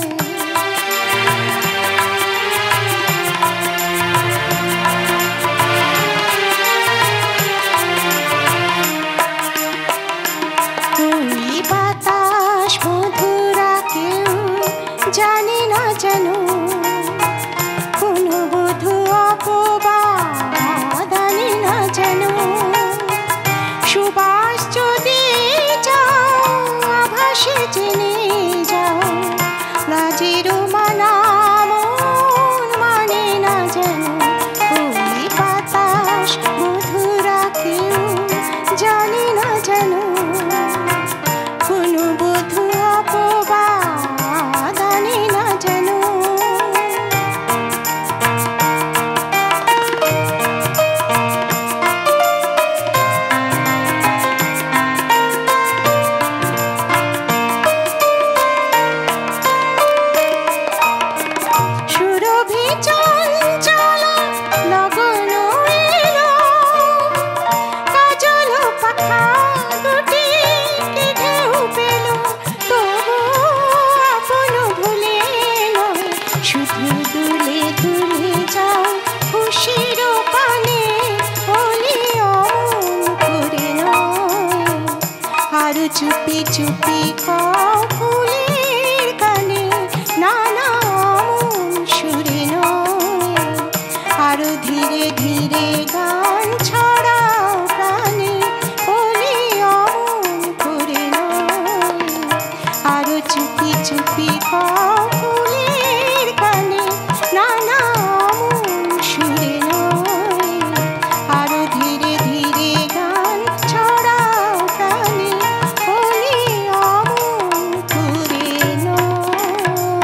ওই বাতাস মধুরা কেউ জানে না যেন, কোনো বধূ অপবাদ আনে না যেন, সুবাস যদি যাও আভাসে জেনে যাও, লাজের মানা মন মানে না যেন, ওই বাতাস মধুরা কেউ জানে না যেন, কোনো বধূ অপবাদ আনে না যেন। সুরভি চঞ্চল লগন এলো, কাজল পাখা দুটি কি ঢেউ পেল, তবু আপন ভুলে নয়, শুধু দুলে দুলে যাও খুশির পানে, ওলে অমন করে নয়, আর চুপি চুপি কাও ফুলের কানে, না না অমন সুরে নয়, আরো ধীরে ধীরে গান ছড়াও প্রাণে, ওলে অমন করে নয়, আরো চুপি চুপি কাও ফুলের কানে, না না অমন সুরে নয়, আরো ধীরে ধীরে গান ছড়াও প্রাণে, ওলে অমন করে নয়।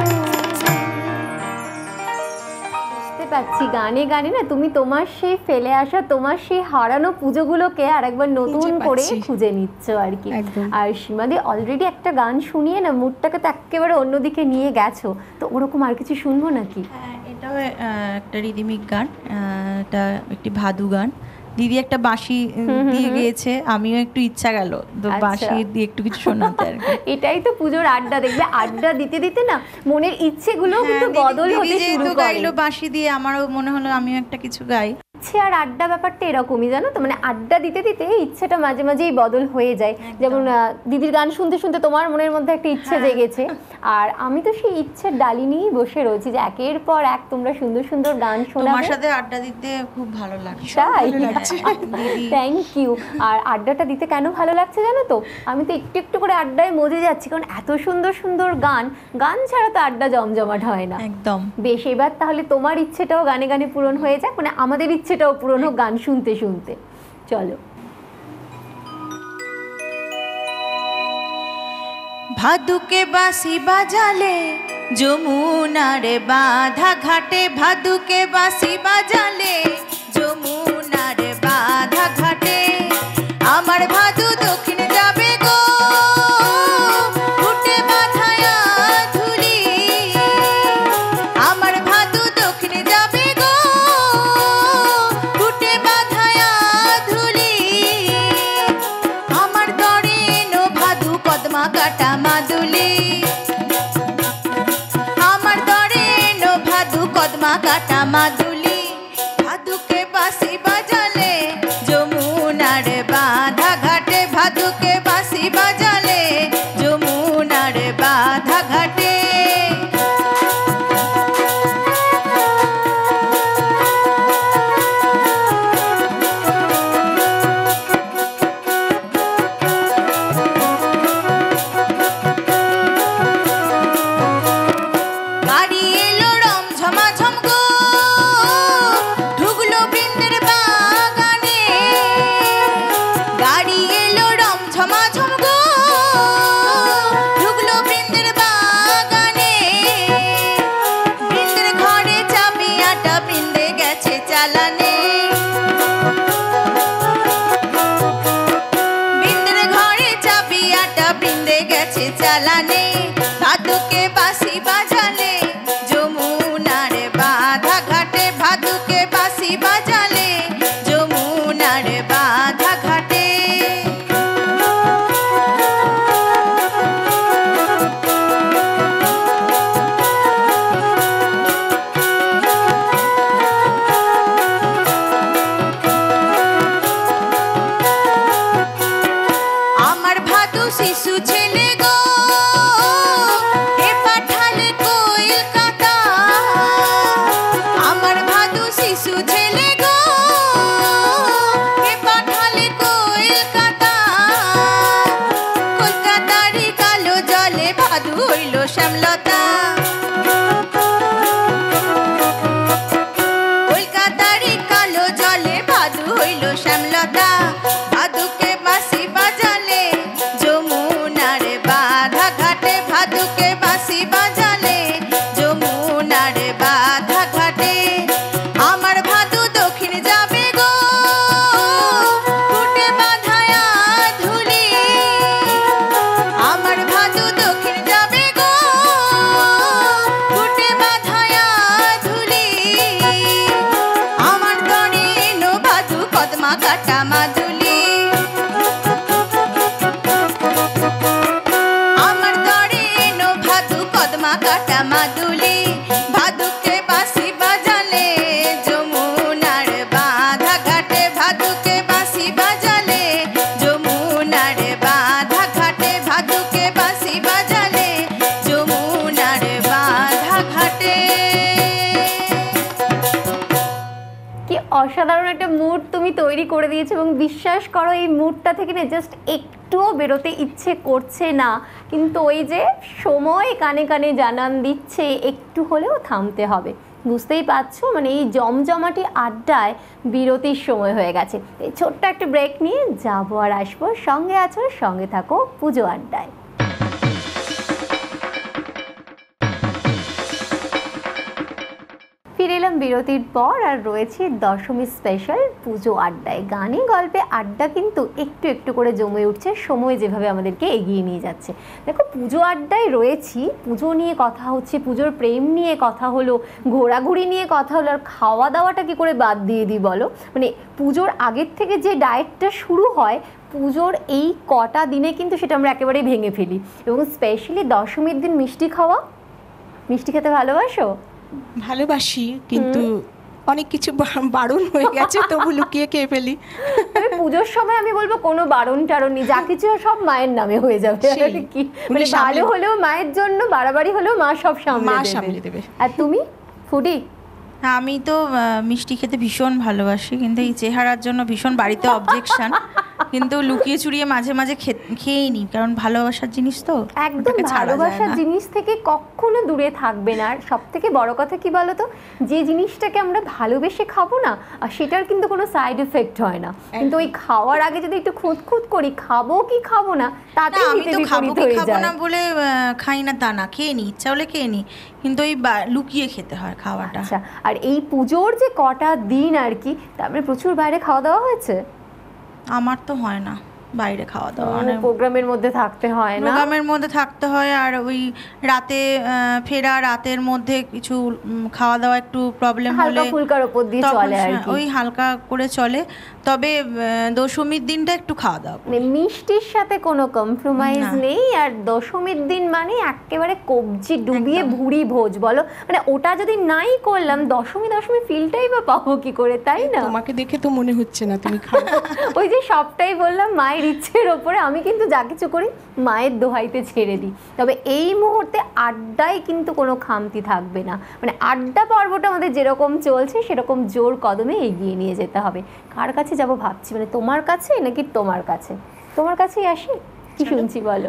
বুঝতে পারছি গানে গানে না তুমি তোমার সেই ফেলে আসা, তোমার সেই হারানো পুজোগুলোকে আর একবার নতুন খুঁজে করে পাচ্ছি। খুঁজে নিচ্ছ আর কি। একদম। আর সীমাদি অলরেডি একটা গান শুনিয়ে না মুডটাকে তো একেবারে অন্যদিকে নিয়ে গেছো, তো ওরকম আর কিছু শুনবো নাকি? হ্যাঁ, এটাও আহ, একটা রিদিমিক গান, আহ, এটা একটি ভাদু গান। দিদি একটা বাঁশি উম, দিয়ে গিয়েছে, আমিও একটু ইচ্ছা গেল তো আচ্ছা। বাঁশি দিয়ে একটু কিছু শোনাতে আর কি। এটাই তো পুজোর আড্ডা, দেখবে আড্ডা দিতে দিতে না মনের ইচ্ছেগুলো কিন্তু হ্যাঁ, দিদি- বদল দিদি হতে শুরু যেহেতু করে। গাইলো বাঁশি দিয়ে, আমারও মনে হলো আমিও একটা কিছু গাই। ইচ্ছে আর আড্ডা ব্যাপারটা এরকমই জানো তো, মানে আড্ডা দিতে দিতে ইচ্ছেটা মাঝে মাঝেই বদল হয়ে যায়। যেমন দিদির গান শুনতে শুনতে তোমার মনের মধ্যে একটা ইচ্ছে জেগেছে, আর আমি তো সেই ইচ্ছের ডালি নিয়েই বসে রয়েছি যে একের পর এক তোমরা সুন্দর সুন্দর গান শোনাবে। তোমার সাথে আড্ডা দিতে খুব ভালো লাগছে। তাই, থ্যাংক ইউ। আর আড্ডাটা দিতে কেন ভালো লাগছে জানো তো, আমি তো একটু একটু করে আড্ডায় মজে যাচ্ছি, কারণ এত সুন্দর সুন্দর গান, গান ছাড়া তো আড্ডা জমজমাট হয় না। একদম। বেশ, এবার তাহলে তোমার ইচ্ছেটাও গানে গানে পূরণ হয়ে যাক, মানে আমাদের ইচ্ছেটাও পূরণ হোক গান শুনতে শুনতে। চলো। ভাদুকে বাঁশি বাজালে যমুনার বাঁধা ঘাটে, ভাদুকে বাঁশি বাজালে যমুনার বাঁধা ঘাটে, আমার ভাদু দক্ষিণ যাবে গো উঠে বাঁধায়া ধুলি, আমার ভাদু দক্ষিণ যাবে গো উঠে বাঁধায়া ধুলি, আমার দরে নো ভাদু কদমা কাটা মাদুলি, আমার দরে নো ভাদু কদমা কাটা মাদুলি, ভাদুকে বাঁশি বাজালে যমুনার বাঁধা ঘাটে, ভাদুকে বাঁশি বাজালে যমুনার বাঁধা ঘাটে। গাড়ি এলো রম ঝমাঝম গো ঢুকলো বৃন্দের বাগানে, গাড়ি এলো রম ঝমাঝম গো ঢুকলো বৃন্দের বাগানে, বৃন্দের ঘরে চাবি আটা বৃন্দে গেছে চালানে, বৃন্দের ঘরে চাবি আটা বৃন্দে গেছে চালানে, ভাদুকে বাঁশি বাজালে যমুনার বাঁধা ঘাটে, ভাদুকে বাঁশি বাজালে যমুনার বাঁধা ঘাটে। আমার ভাদু শিশু ছেলে গো এ পাঠালে কলকাতা, আমার ভাদু শিশু ছেলে গো এ পাঠালে কলকাতা, কলকাতারই কালো জলে ভাদু হইল শ্যামলতা, কলকাতারই কালো জলে ভাদু হইল শ্যামলতা, ভাদুকে বাঁশি বাজালে যমুনার বাঁধা ঘাটে, ভাদুকে বাঁশি বাজালে যমুনার বাঁধা ঘাটে, আমার ভাদু দক্ষিণ যাবে গো উঠে বাঁধায়া ধুলি, আমার ভাদু দক্ষিণ যাবে গো উঠে বাঁধায়া ধুলি, আমার দরে নো ভাদু কদমা কাটা মাদুলি, আমার দরে নো ভাদু কদমা কাটা মাদুলি, ভাদুকে বাঁশি বাজালে যমুনার বাঁধা ঘাটে, ভাদুকে বাঁশি বাজালে যমুনার বাঁধা ঘাটে, ভাদুকে বাঁশি বাজালে যমুনার বাঁধা ঘাটে। কি অসাধারণ একটা মুড তুমি তৈরি করে দিয়েছো, এবং বিশ্বাস করো এই মুডটা থেকে না জাস্ট একটুও বেরোতে ইচ্ছে করছে না, কিন্তু ওই যে সময় কানে কানে জানান দিচ্ছে একটু হলেও থামতে হবে। বুঝতেই পারছো, মানে এই জমজমাটি আড্ডায় বিরতির সময় হয়ে গেছে। এই ছোট্ট একটা ব্রেক নিয়ে যাবো আর আসবো, সঙ্গে আছো, সঙ্গে থাকো পুজো আড্ডায়। ফিরে এলাম বিরতির পর, আর রয়েছে দশমী স্পেশাল পুজো আড্ডায়। গানে গল্পে আড্ডা কিন্তু একটু একটু করে জমে উঠছে, সময় যেভাবে আমাদেরকে এগিয়ে নিয়ে যাচ্ছে। দেখো, পুজো আড্ডায় রয়েছি, পুজো নিয়ে কথা হচ্ছে, পুজোর প্রেম নিয়ে কথা হলো, ঘোরাঘুরি নিয়ে কথা হলো, আর খাওয়া দাওয়াটা কি করে বাদ দিয়ে দিই বলো। মানে পুজোর আগের থেকে যে ডায়েটটা শুরু হয়, পুজোর এই কটা দিনে কিন্তু সেটা আমরা একেবারেই ভেঙে ফেলি। এবং স্পেশালি দশমীর দিন মিষ্টি খাওয়া, মিষ্টি খেতে ভালোবাসো? ভালোবাসি, কিন্তু অনেক কিছু বা- বারণ হয়ে গেছে, তবু লুকিয়ে খেয়ে ফেলি। তবে পুজোর সময় আমি বলবো কোনো বারণ টারণ নেই, যা কিছু সব মায়ের নামে হয়ে যাবে। সেই, আর কি উনি মানে ভালো সামলে- হলেও মায়ের জন্য, বাড়াবাড়ি হলেও মা সব সামলে মা দেবে। সামলে দেবে। আর তুমি ফুডি? আমি তো আহ, মিষ্টি খেতে ভীষণ ভালোবাসি, কিন্তু এই চেহারার জন্য ভীষণ বাড়িতে অবজেকশন, কিন্তু লুকিয়ে চুরিয়ে মাঝে মাঝে খে- খেয়েই নিই, কারণ ভালোবাসার জিনিস তো একদম ওটাকে ছাড়া যায় ভালোবাসার না। জিনিস থেকে কখনো দূরে থাকবে না। আর সব থেকে বড় কথা কি বলো তো, যে জিনিসটাকে আমরা ভালোবেসে খাবো না, আর সেটার কিন্তু কোনো সাইড এফেক্ট হয় না। কিন্তু ওই খাওয়ার আগে যদি একটু খুঁত খুঁত করি খাবো কি খাবো না, না, তাতে আমি তো খাবো বিপরীত কি হয়ে খাবো যায়। না বলে আহ, খাই না তা না, খেয়ে নিই, ইচ্ছা হলে খেয়ে নিই, কিন্তু ওই বা- লুকিয়ে খেতে হয় খাওয়াটা। আচ্ছা, আর এই পুজোর যে কটা দিন আর কি, তারপরে প্রচুর বাইরে খাওয়া দাওয়া হয়েছে? আমার তো হয় না বাইরে খাওয়া দাওয়া, মানে প্রোগ্রামের মধ্যে থাকতে হয় না? প্রোগ্রামের মধ্যে থাকতে হয়, আর ওই রাতে আহ, ফেরা রাতের মধ্যে কিছু উম, খাওয়া দাওয়া একটু প্রবলেম হলে হালকা ফুলকার ওপর দিয়ে তখন চলে আর সে- কি। ওই হালকা করে চলে, তবে আহ, দশমীর দিনটা একটু খাওয়া দাওয়া করি। মানে মিষ্টির সাথে কোনো কম্প্রোমাইজ না। নেই। আর দশমীর দিন মানে একেবারে কবজি ডুবিয়ে একদম। ভুড়ি ভোজ বলো, মানে ওটা যদি নাই করলাম দশমী দশমী ফিলটাই বা পাবো কি করে, তাই না? তোমাকে দেখে তো মনে হচ্ছে না তুমি খাও। ওই যে সবটাই বললাম মায়ের ইচ্ছের ওপরে, আমি কিন্তু যা কিছু করি মায়ের দোহাইতে ছেড়ে দিই। তবে এই মুহূর্তে আড্ডায় কিন্তু কোনো খামতি থাকবে না, মানে আড্ডা পর্বটা আমাদের যেরকম চলছে সেরকম জোর কদমে এগিয়ে নিয়ে যেতে হবে। কার কাছে যাব ভাবছি, মানে তোমার কাছে নাকি তোমার কাছে? তোমার কাছেই আসি, কি শুনছি বলো।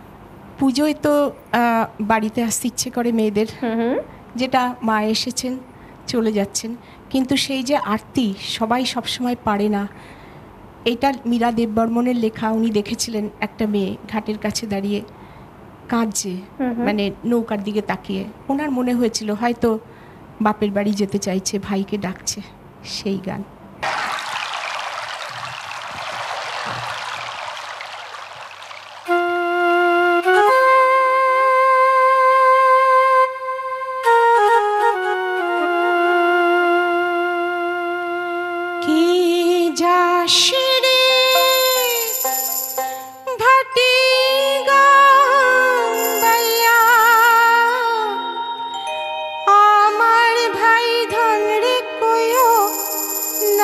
পুজোয় তো আহ, বাড়িতে আসতে ইচ্ছে করে মেয়েদের, হুম হুম যেটা মা এসেছেন চলে যাচ্ছেন, কিন্তু সেই যে আরতি সবাই সবসময় পারে না। এটা মীরা দেববর্মনের লেখা। উনি দেখেছিলেন একটা মেয়ে ঘাটের কাছে দাঁড়িয়ে কাঁদছে, মানে নৌকার দিকে তাকিয়ে। ওনার মনে হয়েছিল হয়তো বাপের বাড়ি যেতে চাইছে, ভাইকে ডাকছে, সেই গান। কি যাসি রে ভাটি গাইয়া, আমার ভাই ধন রে কইও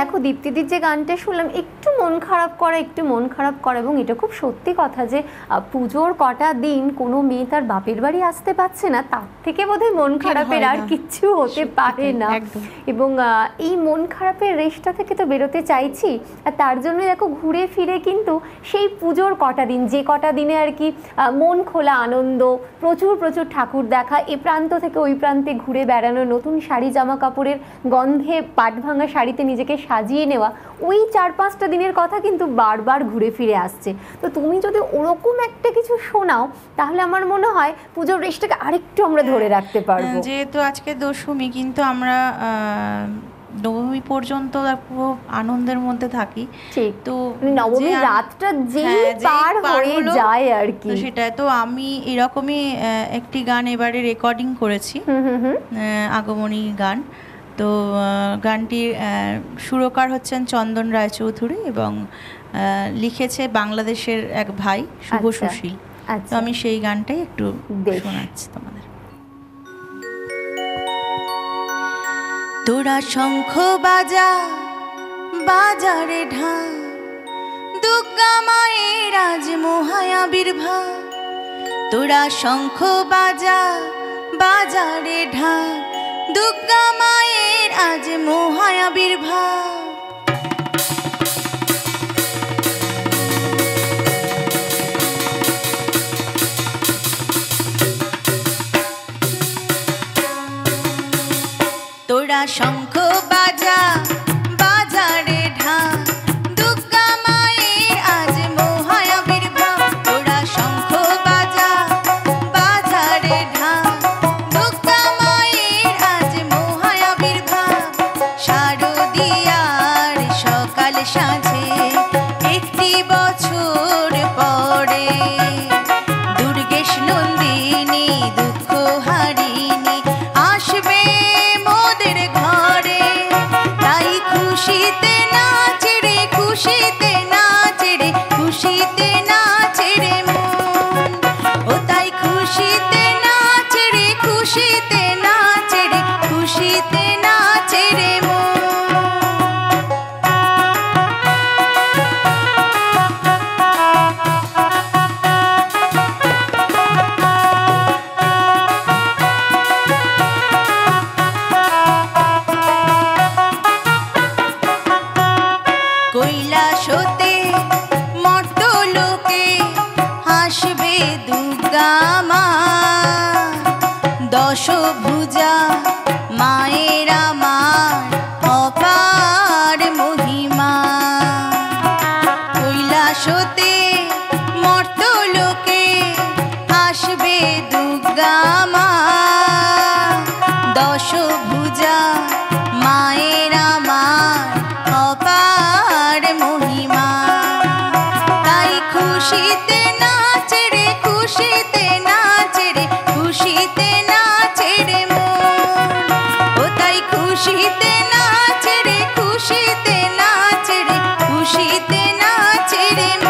দেখো দীপ্তিদির যে গানটা শুনলাম, একটু মন খারাপ করা একটু মন খারাপ করা এবং এটা খুব সত্যি কথা যে পুজোর কটা দিন কোনো মেয়ে তার বাপের বাড়ি আসতে পারছে না, তার থেকে বোধহয় মন খারাপের আর কিচ্ছু হতে পারে না। এবং এই মন খারাপের রেশটা থেকে তো বেরোতে চাইছি, আর তার জন্য দেখো ঘুরে ফিরে কিন্তু সেই পুজোর কটা দিন, যে কটা দিনে আর কি মন খোলা আনন্দ, প্রচুর প্রচুর ঠাকুর দেখা, এ প্রান্ত থেকে ওই প্রান্তে ঘুরে বেড়ানো, নতুন শাড়ি জামা কাপড়ের গন্ধে পাট ভাঙা শাড়িতে নিজেকে সাজিয়ে নেওয়া, ওই চার পাঁচটা দিনের কথা কিন্তু বারবার ঘুরে ফিরে আসছে। তো তুমি যদি ওরকম একটা কিছু শোনাও তাহলে আমার মনে হয় পুজোর রেশটাকে আরেকটু আমরা ধরে রাখতে পারবো। যেহেতু আজকে দশমী, কিন্তু আমরা নবমী পর্যন্ত পুরো আনন্দের মধ্যে থাকি, ঠিক, তো নবমী রাতটা যে পার হয়ে যায় আর কি, সেটা তো আমি এরকমই একটি গান এবারে রেকর্ডিং করেছি, আগমনী গান। তো গানটির সুরকার হচ্ছেন চন্দন রায়চৌধুরী এবং লিখেছে বাংলাদেশের এক ভাই শুভ সুশীল। তো আমি সেই গানটাই একটু শোনাচ্ছি তোমাদের। তোরা শঙ্খ বাজা বাজারে ঢা, দুর্গা মায়ের আজ মহায় আবির্ভাব। তোরা শঙ্খ বাজা বাজারে ঢা, দুর্গা মায়ের আজ মহায় আবির্ভাব। তোরা শঙ্খ বাজা বাজারে ঢা, দুর্গা মায়ের আজ মহায় আবির্ভাব। তোরা শঙ্খ বাজা বাজারে ঢা, দুর্গা মায়ের আজ মহায় আবির্ভাব। শারদিয়ার সকাল সাঁঝে একটি বছর পরে, দুর্গেশ নন্দিনী দুঃখ হারিণী আসবে মোদের ঘরে। তাই খুশিতে নাচে রে, খুশিতে নাচে রে, খুশিতে নাচে রে মন। ও তাই খুশিতে নাচে রে, খুশিতে নাচে রে, খুশিতে নাচে রে মন। কৈলাসতে মর্তলোকে হাসবে দুর্গা মা, দশভুজা মায়ের আমার অপার মহিমা। কৈলাসতে মর্তলোকে হাসবে দুর্গা মা, দশভুজা মায়ের আমার অপার মহিমা। তাই খুশিতে নাচে রে, খুশিতে নাচে রে, খুশিতে নাচে রে মন। ও তাই খুশিতে নাচে রে, খুশিতে নাচে রে, খুশিতে নাচে রে মন।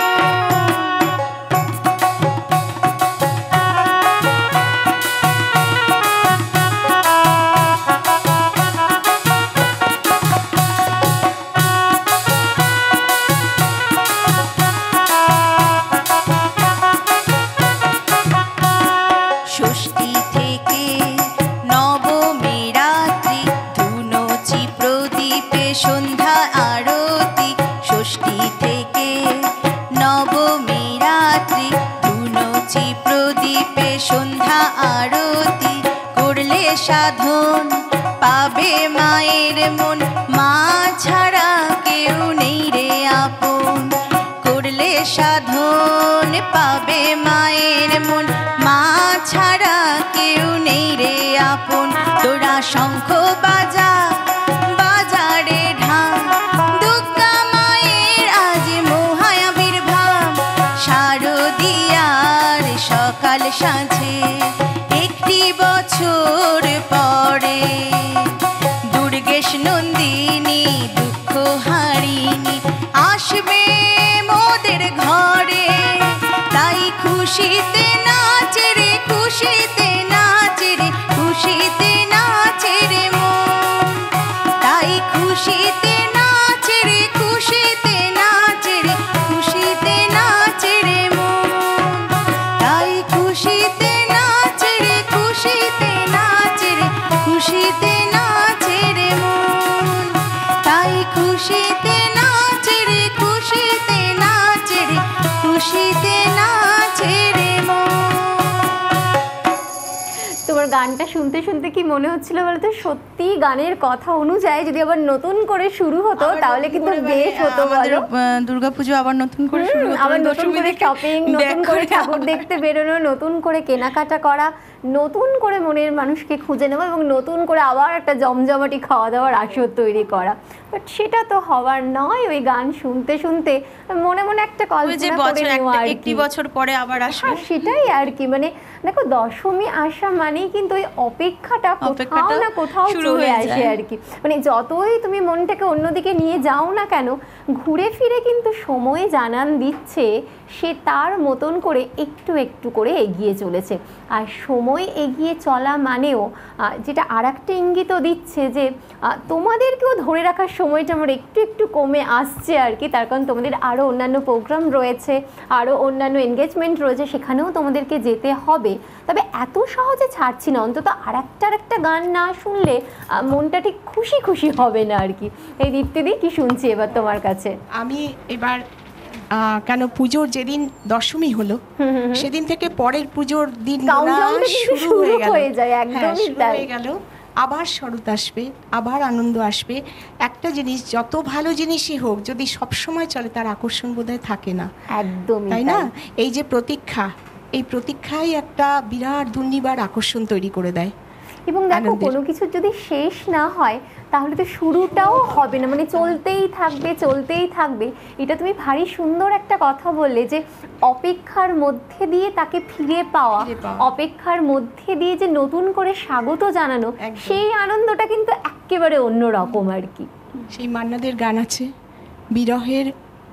ষষ্ঠী থেকে নবমী রাত্রি ধুনুচি প্রদীপে সন্ধ্যা আরতি। ষষ্ঠী থেকে নবমী রাত্রি ধুনুচি প্রদীপে সন্ধ্যা আরতি। করলে সাধন পাবে মায়ের মন, মা ছাড়া কেউ নেই রে আপন। করলে সাধন পাবে মায়ের মন, মা ছাড়া কেউ নেই রে আপন। তোরা শঙ্খ বাজা বাজারে ঢা, দুর্গা মায়ের আজ মহায় আবির্ভাব। শারদিয়ার সকাল সাঁঝে একটি বছর পরে, দুর্গেশ নন্দিনী দুঃখ হারিণী আসবে মোদের ঘরে। তাই খুশিতে নাচে রে, খুশিতে নাচে রে, খুশিতে নাচে রে মন। তাই খুশিতে না গানটা শুনতে শুনতে কি মনে হচ্ছিল বলতো, সত্যি গানের কথা অনুযায়ী যদি আবার নতুন করে শুরু হতো তাহলে কিন্তু বেশ হতো। বলো, দুর্গাপুজো আবার নতুন করে শুরু হতো, আবার নতুন করে শপিং, নতুন করে ঠাকুর দেখতে বেরোনো, নতুন করে কেনাকাটা করা, নতুন করে মনের মানুষকে খুঁজে নেওয়া এবং নতুন করে আবার একটা জমজমাটি খাওয়া দাওয়ার আসর তৈরি করা। বাট সেটা তো হওয়ার নয়। ওই গান শুনতে শুনতে মনে মনে একটা কল্পনা করে নেওয়া আর কি, বছর পরে আবার আসবে, সেটাই আর কি। মানে দেখো, দশমী আসা মানেই কিন্তু ওই অপেক্ষাটা কোথাও না কোথাও চলে আসে আর কি। মানে যতই তুমি মনটাকে অন্যদিকে নিয়ে যাও না কেন, ঘুরে ফিরে কিন্তু সময় জানান দিচ্ছে সে তার মতন করে একটু একটু করে এগিয়ে চলেছে। আর সময় এগিয়ে চলা মানেও যেটা আর একটা ইঙ্গিতও দিচ্ছে যে তোমাদেরকেও ধরে রাখার সময়টা আমার একটু একটু কমে আসছে আর কি। তার কারণ তোমাদের আরও অন্যান্য প্রোগ্রাম রয়েছে, আরও অন্যান্য এনগেজমেন্ট রয়েছে, সেখানেও তোমাদেরকে যেতে হবে। তবে এত সহজে ছাড়ছি না, অন্তত আর একটা আর একটা গান না শুনলে মনটা ঠিক খুশি খুশি হবে না আর কি। এই দীপ্তিদি, কি শুনছি এবার তোমার কাছে? আমি এবার কেন পুজোর যেদিন দশমী হলো সেদিন থেকে পরের পুজোর দিন শুরু হয়ে যায়, একদমই হয়ে গেল। আবার শরৎ আসবে, আবার আনন্দ আসবে। একটা জিনিস, যত ভালো জিনিসই হোক, যদি সব সময় চলে তার আকর্ষণ বোধহয় থাকে না, একদম তাই না? এই যে প্রতীক্ষা, এই প্রতীক্ষাই একটা বিরাট দুর্নিবার আকর্ষণ তৈরি করে দেয়। এবং দেখো, কোনো কিছু যদি শেষ না হয় তাহলে তো শুরুটাও হবে না, মানে চলতেই থাকবে চলতেই থাকবে। এটা তুমি ভারী সুন্দর একটা কথা বললে যে অপেক্ষার মধ্যে দিয়ে তাকে ফিরে পাওয়া, অপেক্ষার মধ্যে দিয়ে যে নতুন করে স্বাগত জানানো, সেই আনন্দটা কিন্তু একেবারে অন্যরকম আর কি। সেই মান্নাদের গান আছে, বিরহের,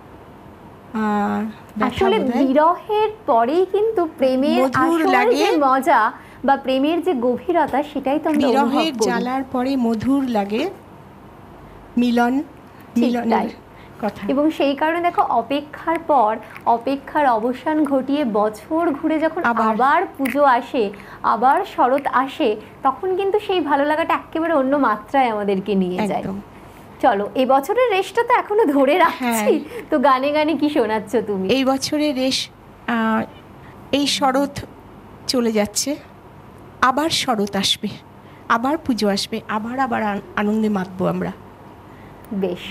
আসলে বিরহের পরেই কিন্তু প্রেমের আসল যে মজা বা প্রেমের যে গভীরতা, সেটাই তো আমরা অনুভব করি। বিরহের জ্বালার পরে মধুর লাগে মিলন, মিলনের কথা। এবং সেই কারণে দেখো, অপেক্ষার পর অপেক্ষার অবসান ঘটিয়ে বছর ঘুরে যখন আবার পুজো আসে, আবার শরৎ আসে, তখন কিন্তু সেই ভালো লাগাটা একেবারে অন্য মাত্রায় আমাদেরকে নিয়ে যায়। চলো, এই বছরের রেশটা তো এখনো ধরে রাখছি, তো গানে গানে কি শোনাচ্ছ তুমি? এই বছরের রেশ, এই শরৎ চলে যাচ্ছে, আবার শরৎ আসবে, আবার পুজো আসবে, আবার আবার আনন্দে মাতবো আমরা। বেশ।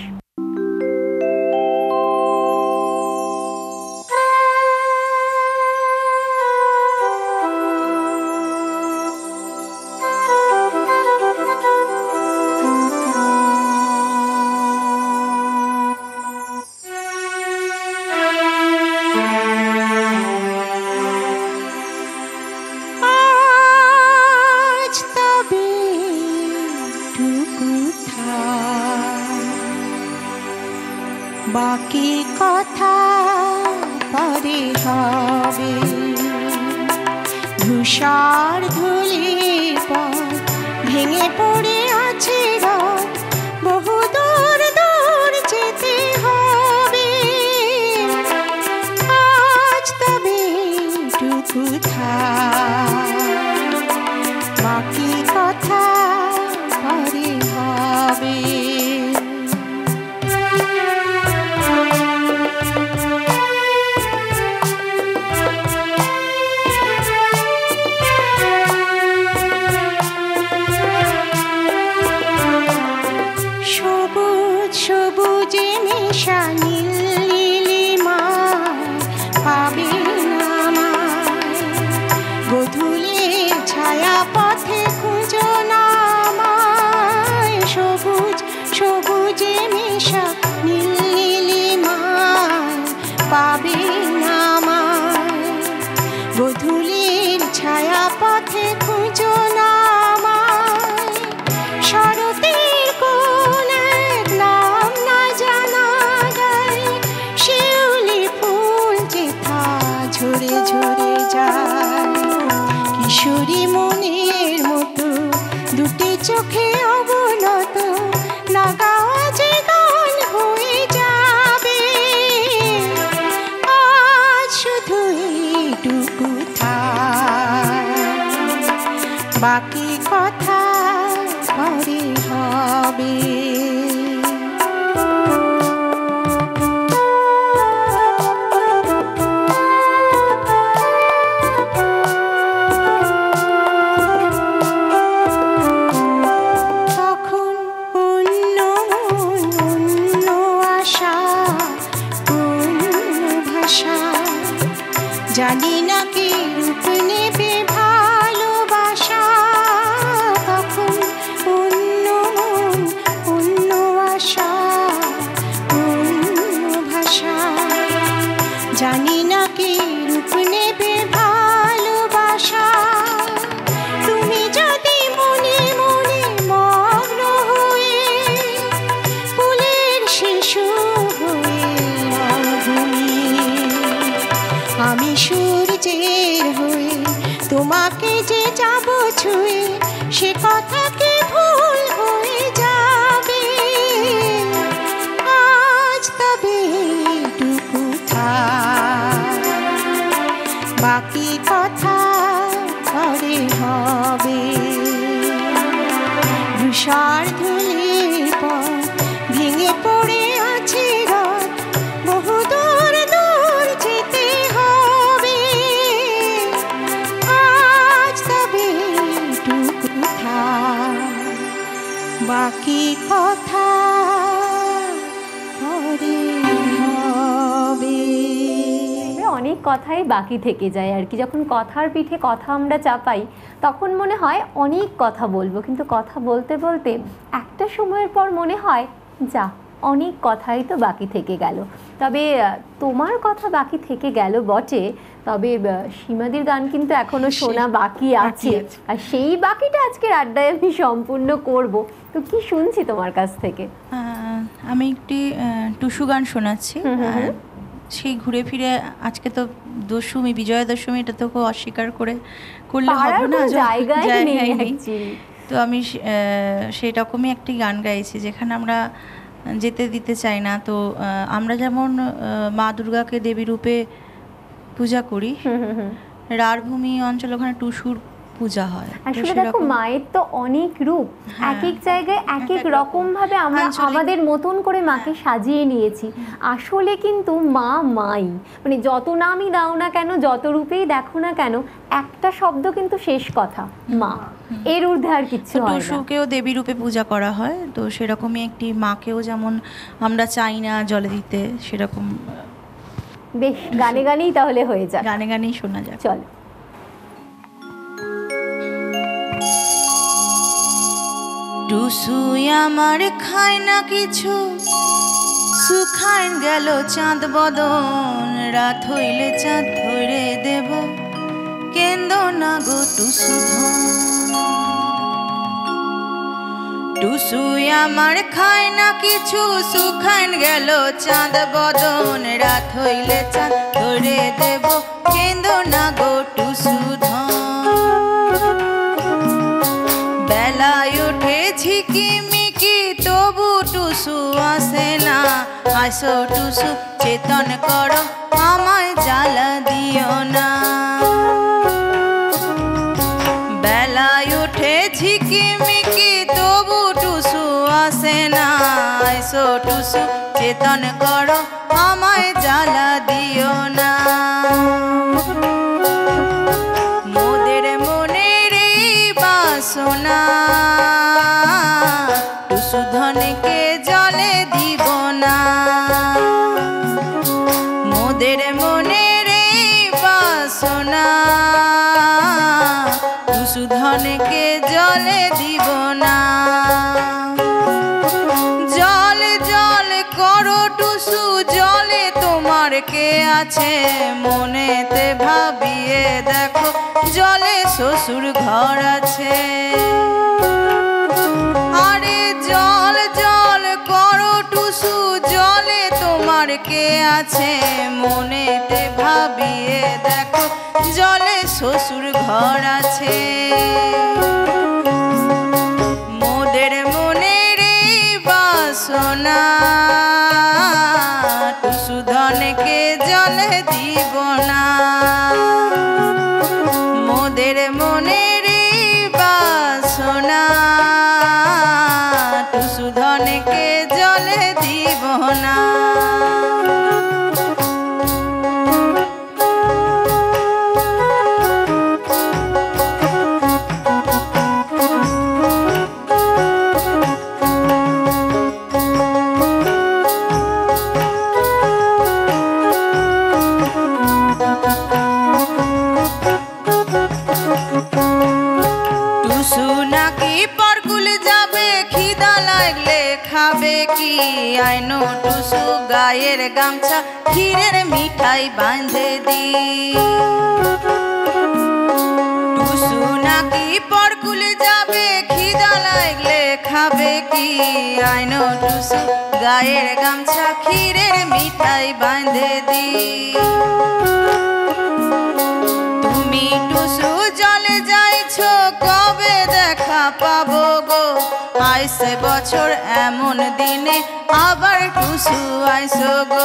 বাকি কথা পরে হবে, ধূসর ধুলি পর ভেঙে পড়ে আছে রথ, বহু দূর দূর যেতে হবে। আজ তবে টুকু থাক, বাকি কথা পরে হবে। সবুজে মেশা নীল নীলিমায় পাবে নামায়, গোধূলির ছায়া পথে খুঁজো নামায়। সবুজ সবুজে মেশা নীল নীলিমায় পাবে নামায়, গোধূলির ছায়া পথে খুঁজো নামায়। শরতের ঝরে ঝরে যায়, কিশোরী মনের মতো দুটি চোখে অবনত, না গাওয়া যে গান হয়ে যাবে। আজ শুধু এইটুকু থাক, বাকি কথা পরে হবে। জানি না কি রূপ নেবে ভালোবাসা, তখন অন্য মন, অন্য আশা, অন্য ভাষা। জানি না কি রূপ নেবে ভালোবাসা, তুমি যদি মনে মনে মগ্ন হয়ে ফুলের শিশু হয়ে রং ঘুমিয়ে, আমি সূর্যের হয়ে তোমাকে যে যাব ছুঁয়ে, সে কথা কি ভুল হয়ে যাবে? আজ তবে এইটুকু থাক, বাকি কথা পরে হবে। ধূসর ধুলির পর ভেঙে পড়ে আছে রথ, বহু দূর দূর যেতে হবে। আজ তবে এইটুকু থাক, বাকি কথা পরে হবে। অনেক কথাই বাকি থেকে যায় আর কি। যখন কথার পিঠে কথা আমরা চাপাই তখন মনে হয় অনেক কথা বলবো, কিন্তু কথা বলতে বলতে একটা সময়ের পর মনে হয় যা অনেক কথাই তো বাকি থেকে গেল। তবে তোমার কথা বাকি থেকে গেল বটে, তবে সীমাদির গান কিন্তু এখনো শোনা বাকি আছে, আর সেই বাকিটা আজকের আড্ডায় আমি সম্পূর্ণ করব। তো কি শুনছি তোমার কাছ থেকে? আমি একটি টুসু গান শোনাচ্ছি। সেই ঘুরে ফিরে আজকে তো দশমী, বিজয়া দশমী, এটা তো অস্বীকার করে করলে হবে না, জায়গায় নেই। তো আমি সেই রকমই একটি গান গাইছি যেখানে আমরা যেতে দিতে চাই না। তো আমরা যেমন মা দুর্গাকে দেবী রূপে পূজা করি, রাঢ়ভূমি অঞ্চল ওখানে টুসুর পূজা হয়। আসলে দেখো মায়ের তো অনেক রূপ, এক এক জায়গায় এক এক রকম ভাবে আমরা আমাদের মতন করে মাকে সাজিয়ে নিয়েছি। আসলে কিন্তু মা মাই, মানে যত নামই দাও না কেন, যত রূপেই দেখো না কেন, একটা শব্দ কিন্তু শেষ কথা মা, এর ঊর্ধ্বে আর কিছু হয় না। টুসুকেও দেবী রূপে পূজা করা হয়, তো সেরকমই একটি মাকেও যেমন আমরা চাই না জলে দিতে, সেরকম বেশ গানে গানেই তাহলে হয়ে যায়, গানে গানেই শোনা যায়। চলো। টুসু আমার খায় না কিছু, শুখাইন গেল চাঁদ বদন, রাত হইলে চাঁদ ধরে দেব, কেন্দ না গো টুসু। টুসু আমার খায় না কিছু, শুখাইন গেল চাঁদ বদন, রাত হইলে চাঁদ ধরে দেব, কেন্দ না গো টুসু ধন। বেলায় উঠে ঝিকিমিকি তবু টুসু আসে না, আসো টুসু চেতন করো আমায় জ্বালা দিও না। বেলায় উঠে ঝিকিমিকি তবু টুসু আসে না, আসো টুসু চেতন করো আমায় জ্বালা দিও না। মোদের মনের এই বাসনা টুসু ধনকে জলে দিব না। মোদের মনের এই বাসনা টুসু ধনকে জলে দিব না। জল জল করো টুসু, জলে তোমার কে আছে, মনেতে ভাবিয়ে দেখো জলে শ্বশুর ঘর আছে। আরে জল জল করো টুসু, জলে তোমার কে আছে, মনেতে ভাবিয়ে দেখো জলে শ্বশুর ঘর আছে। মোদের মনের এই বাসনা টুসু ধনকে জলে দিব না। মোদের মনের এই বাসনা টুসু ধনকে জলে দিব না। কি আইনো টুসু গায়ের গামছা ক্ষীরের মিঠাই বাঁধে দি টুসু নাকি পরকুল যাবে খিদা লাগলে খাবে কি আইনো টুসু গায়ের গামছা ক্ষীরের মিঠাই বাঁধে দি তুমি টুসু জলে যাইছো কবে দেখা পাবো গো আইসে বছর এমন দিনে আবার টুসু আইসো গো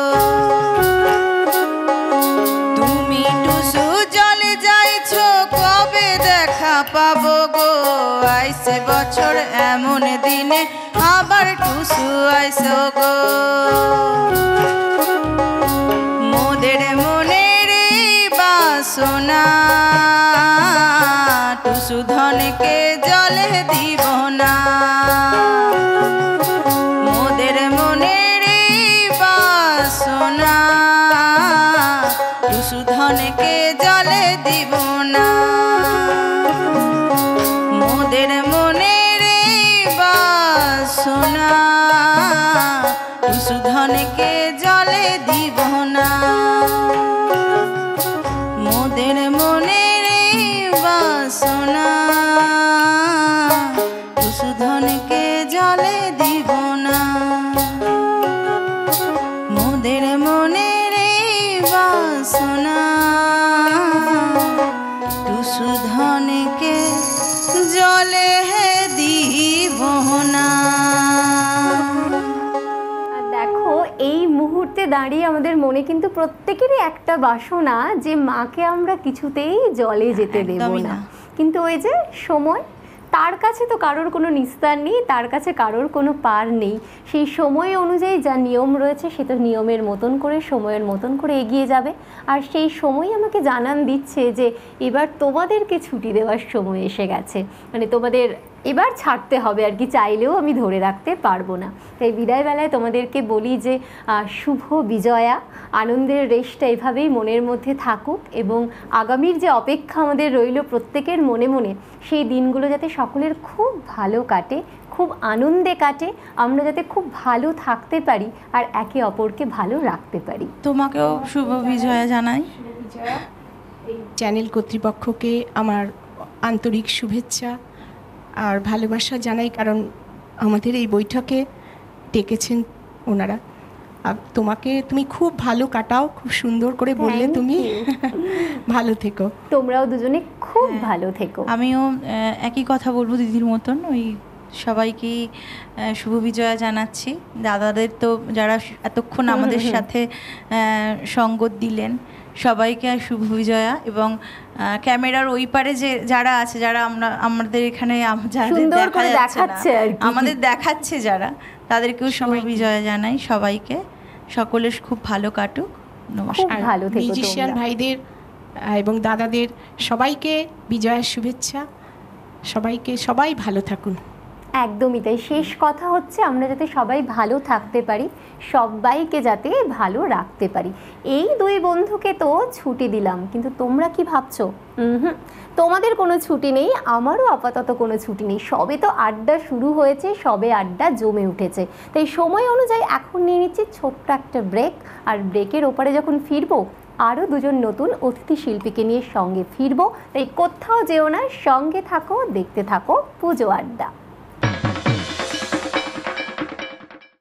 তুমি টুসু জলে যাইছো কবে দেখা পাবো গো আইসে বছর এমন দিনে আবার টুসু আইসো গো মোদের মনের বাসনা টুসু ধনকে জলে দিব না মোদের মনের বাসনা টুসু ধনকে জলে দিব না মোদের মনের বাসনা টুসু ধনকে জলে দিব না মোদের মনের বাসনা টুসু ধনকে জলে দিব না মোদের মনের বাসনা টুসু ধনকে জলে দিব না। দেখো এই মুহূর্তে দাঁড়িয়ে আমাদের মনে কিন্তু প্রত্যেকেরই একটা বাসনা যে মাকে আমরা কিছুতেই জলে যেতে দেব একদমই না, না। কিন্তু ওই যে সময়, তার কাছে তো কারোর কোনো নিস্তার নেই, তার কাছে কারোর কোনো পার নেই। সেই সময় অনুযায়ী যা নিয়ম রয়েছে সে তো নিয়মের মতন করে সময়ের মতন করে এগিয়ে যাবে। আর সেই সময় আমাকে জানান দিচ্ছে যে এবার তোমাদেরকে ছুটি দেওয়ার সময় এসে গেছে, মানে তোমাদের এবার ছাড়তে হবে আর কি, চাইলেও আমি ধরে রাখতে পারবো না। তাই বিদায়বেলায় তোমাদেরকে বলি যে শুভ বিজয়া, আনন্দের রেশটা এভাবেই মনের মধ্যে থাকুক এবং আগামীর যে অপেক্ষা আমাদের রইল প্রত্যেকের মনে মনে, সেই দিনগুলো যাতে সকলের খুব ভালো কাটে, খুব আনন্দে কাটে, আমরা যাতে খুব ভালো থাকতে পারি আর একে অপরকে ভালো রাখতে পারি। তোমাকেও শুভ বিজয়া জানাই। চ্যানেল কর্তৃপক্ষকে আমার আন্তরিক শুভেচ্ছা আর ভালোবাসা জানাই, কারণ আমাদের এই বৈঠকে ডেকেছেন ওনারা। আর তোমাকে, তুমি খুব ভালো কাটাও, খুব সুন্দর করে বললে তুমি, ভালো থেকো। তোমরাও দুজনে খুব ভালো থেকো। আমিও আহ, একই কথা বলবো দিদির মতন, ওই সবাইকেই আহ, শুভ বিজয়া জানাচ্ছি। দাদাদের তো যারা এতক্ষণ আমাদের সাথে আহ, সঙ্গত দিলেন, সবাইকে শুভ বিজয়া। এবং ক্যামেরার ওই পারে যে যারা আছে, যারা আমরা আমাদের এখানে আম- যাদের সুন্দর দেখা করে যাচ্ছে না, দেখাচ্ছে আর কি। আমাদের দেখাচ্ছে যারা, তাদেরকেও শুভ বিজয়া জানাই সবাইকে। সকলের খুব ভালো কাটুক। নমস্কার। খুব ভালো থেকো মিউজিশিয়ান তোমরা। ভাইদের আহ, এবং দাদাদের সবাইকে বিজয়ার শুভেচ্ছা। সবাইকে, সবাই ভালো থাকুন। একদমই তাই। শেষ কথা হচ্ছে আমরা যাতে সবাই ভালো থাকতে পারি, সবাইকে যাতে ভালো রাখতে পারি। এই দুই বন্ধুকে তো ছুটি দিলাম, কিন্তু তোমরা কি ভাবছো? হুম, তোমাদের কোনো ছুটি নেই, আমারও আপাতত কোনো ছুটি নেই। সবে তো আড্ডা শুরু হয়েছে, সবে আড্ডা জমে উঠেছে। তাই সময় অনুযায়ী এখন নিয়ে নিচ্ছি ছোট্ট একটা ব্রেক। আর ব্রেকের ওপারে যখন ফিরবো, আরও দুজন নতুন অতিথি শিল্পীকে নিয়ে সঙ্গে ফিরবো। তাই কোথাও যেও না, সঙ্গে থাকো, দেখতে থাকো পুজো আড্ডা।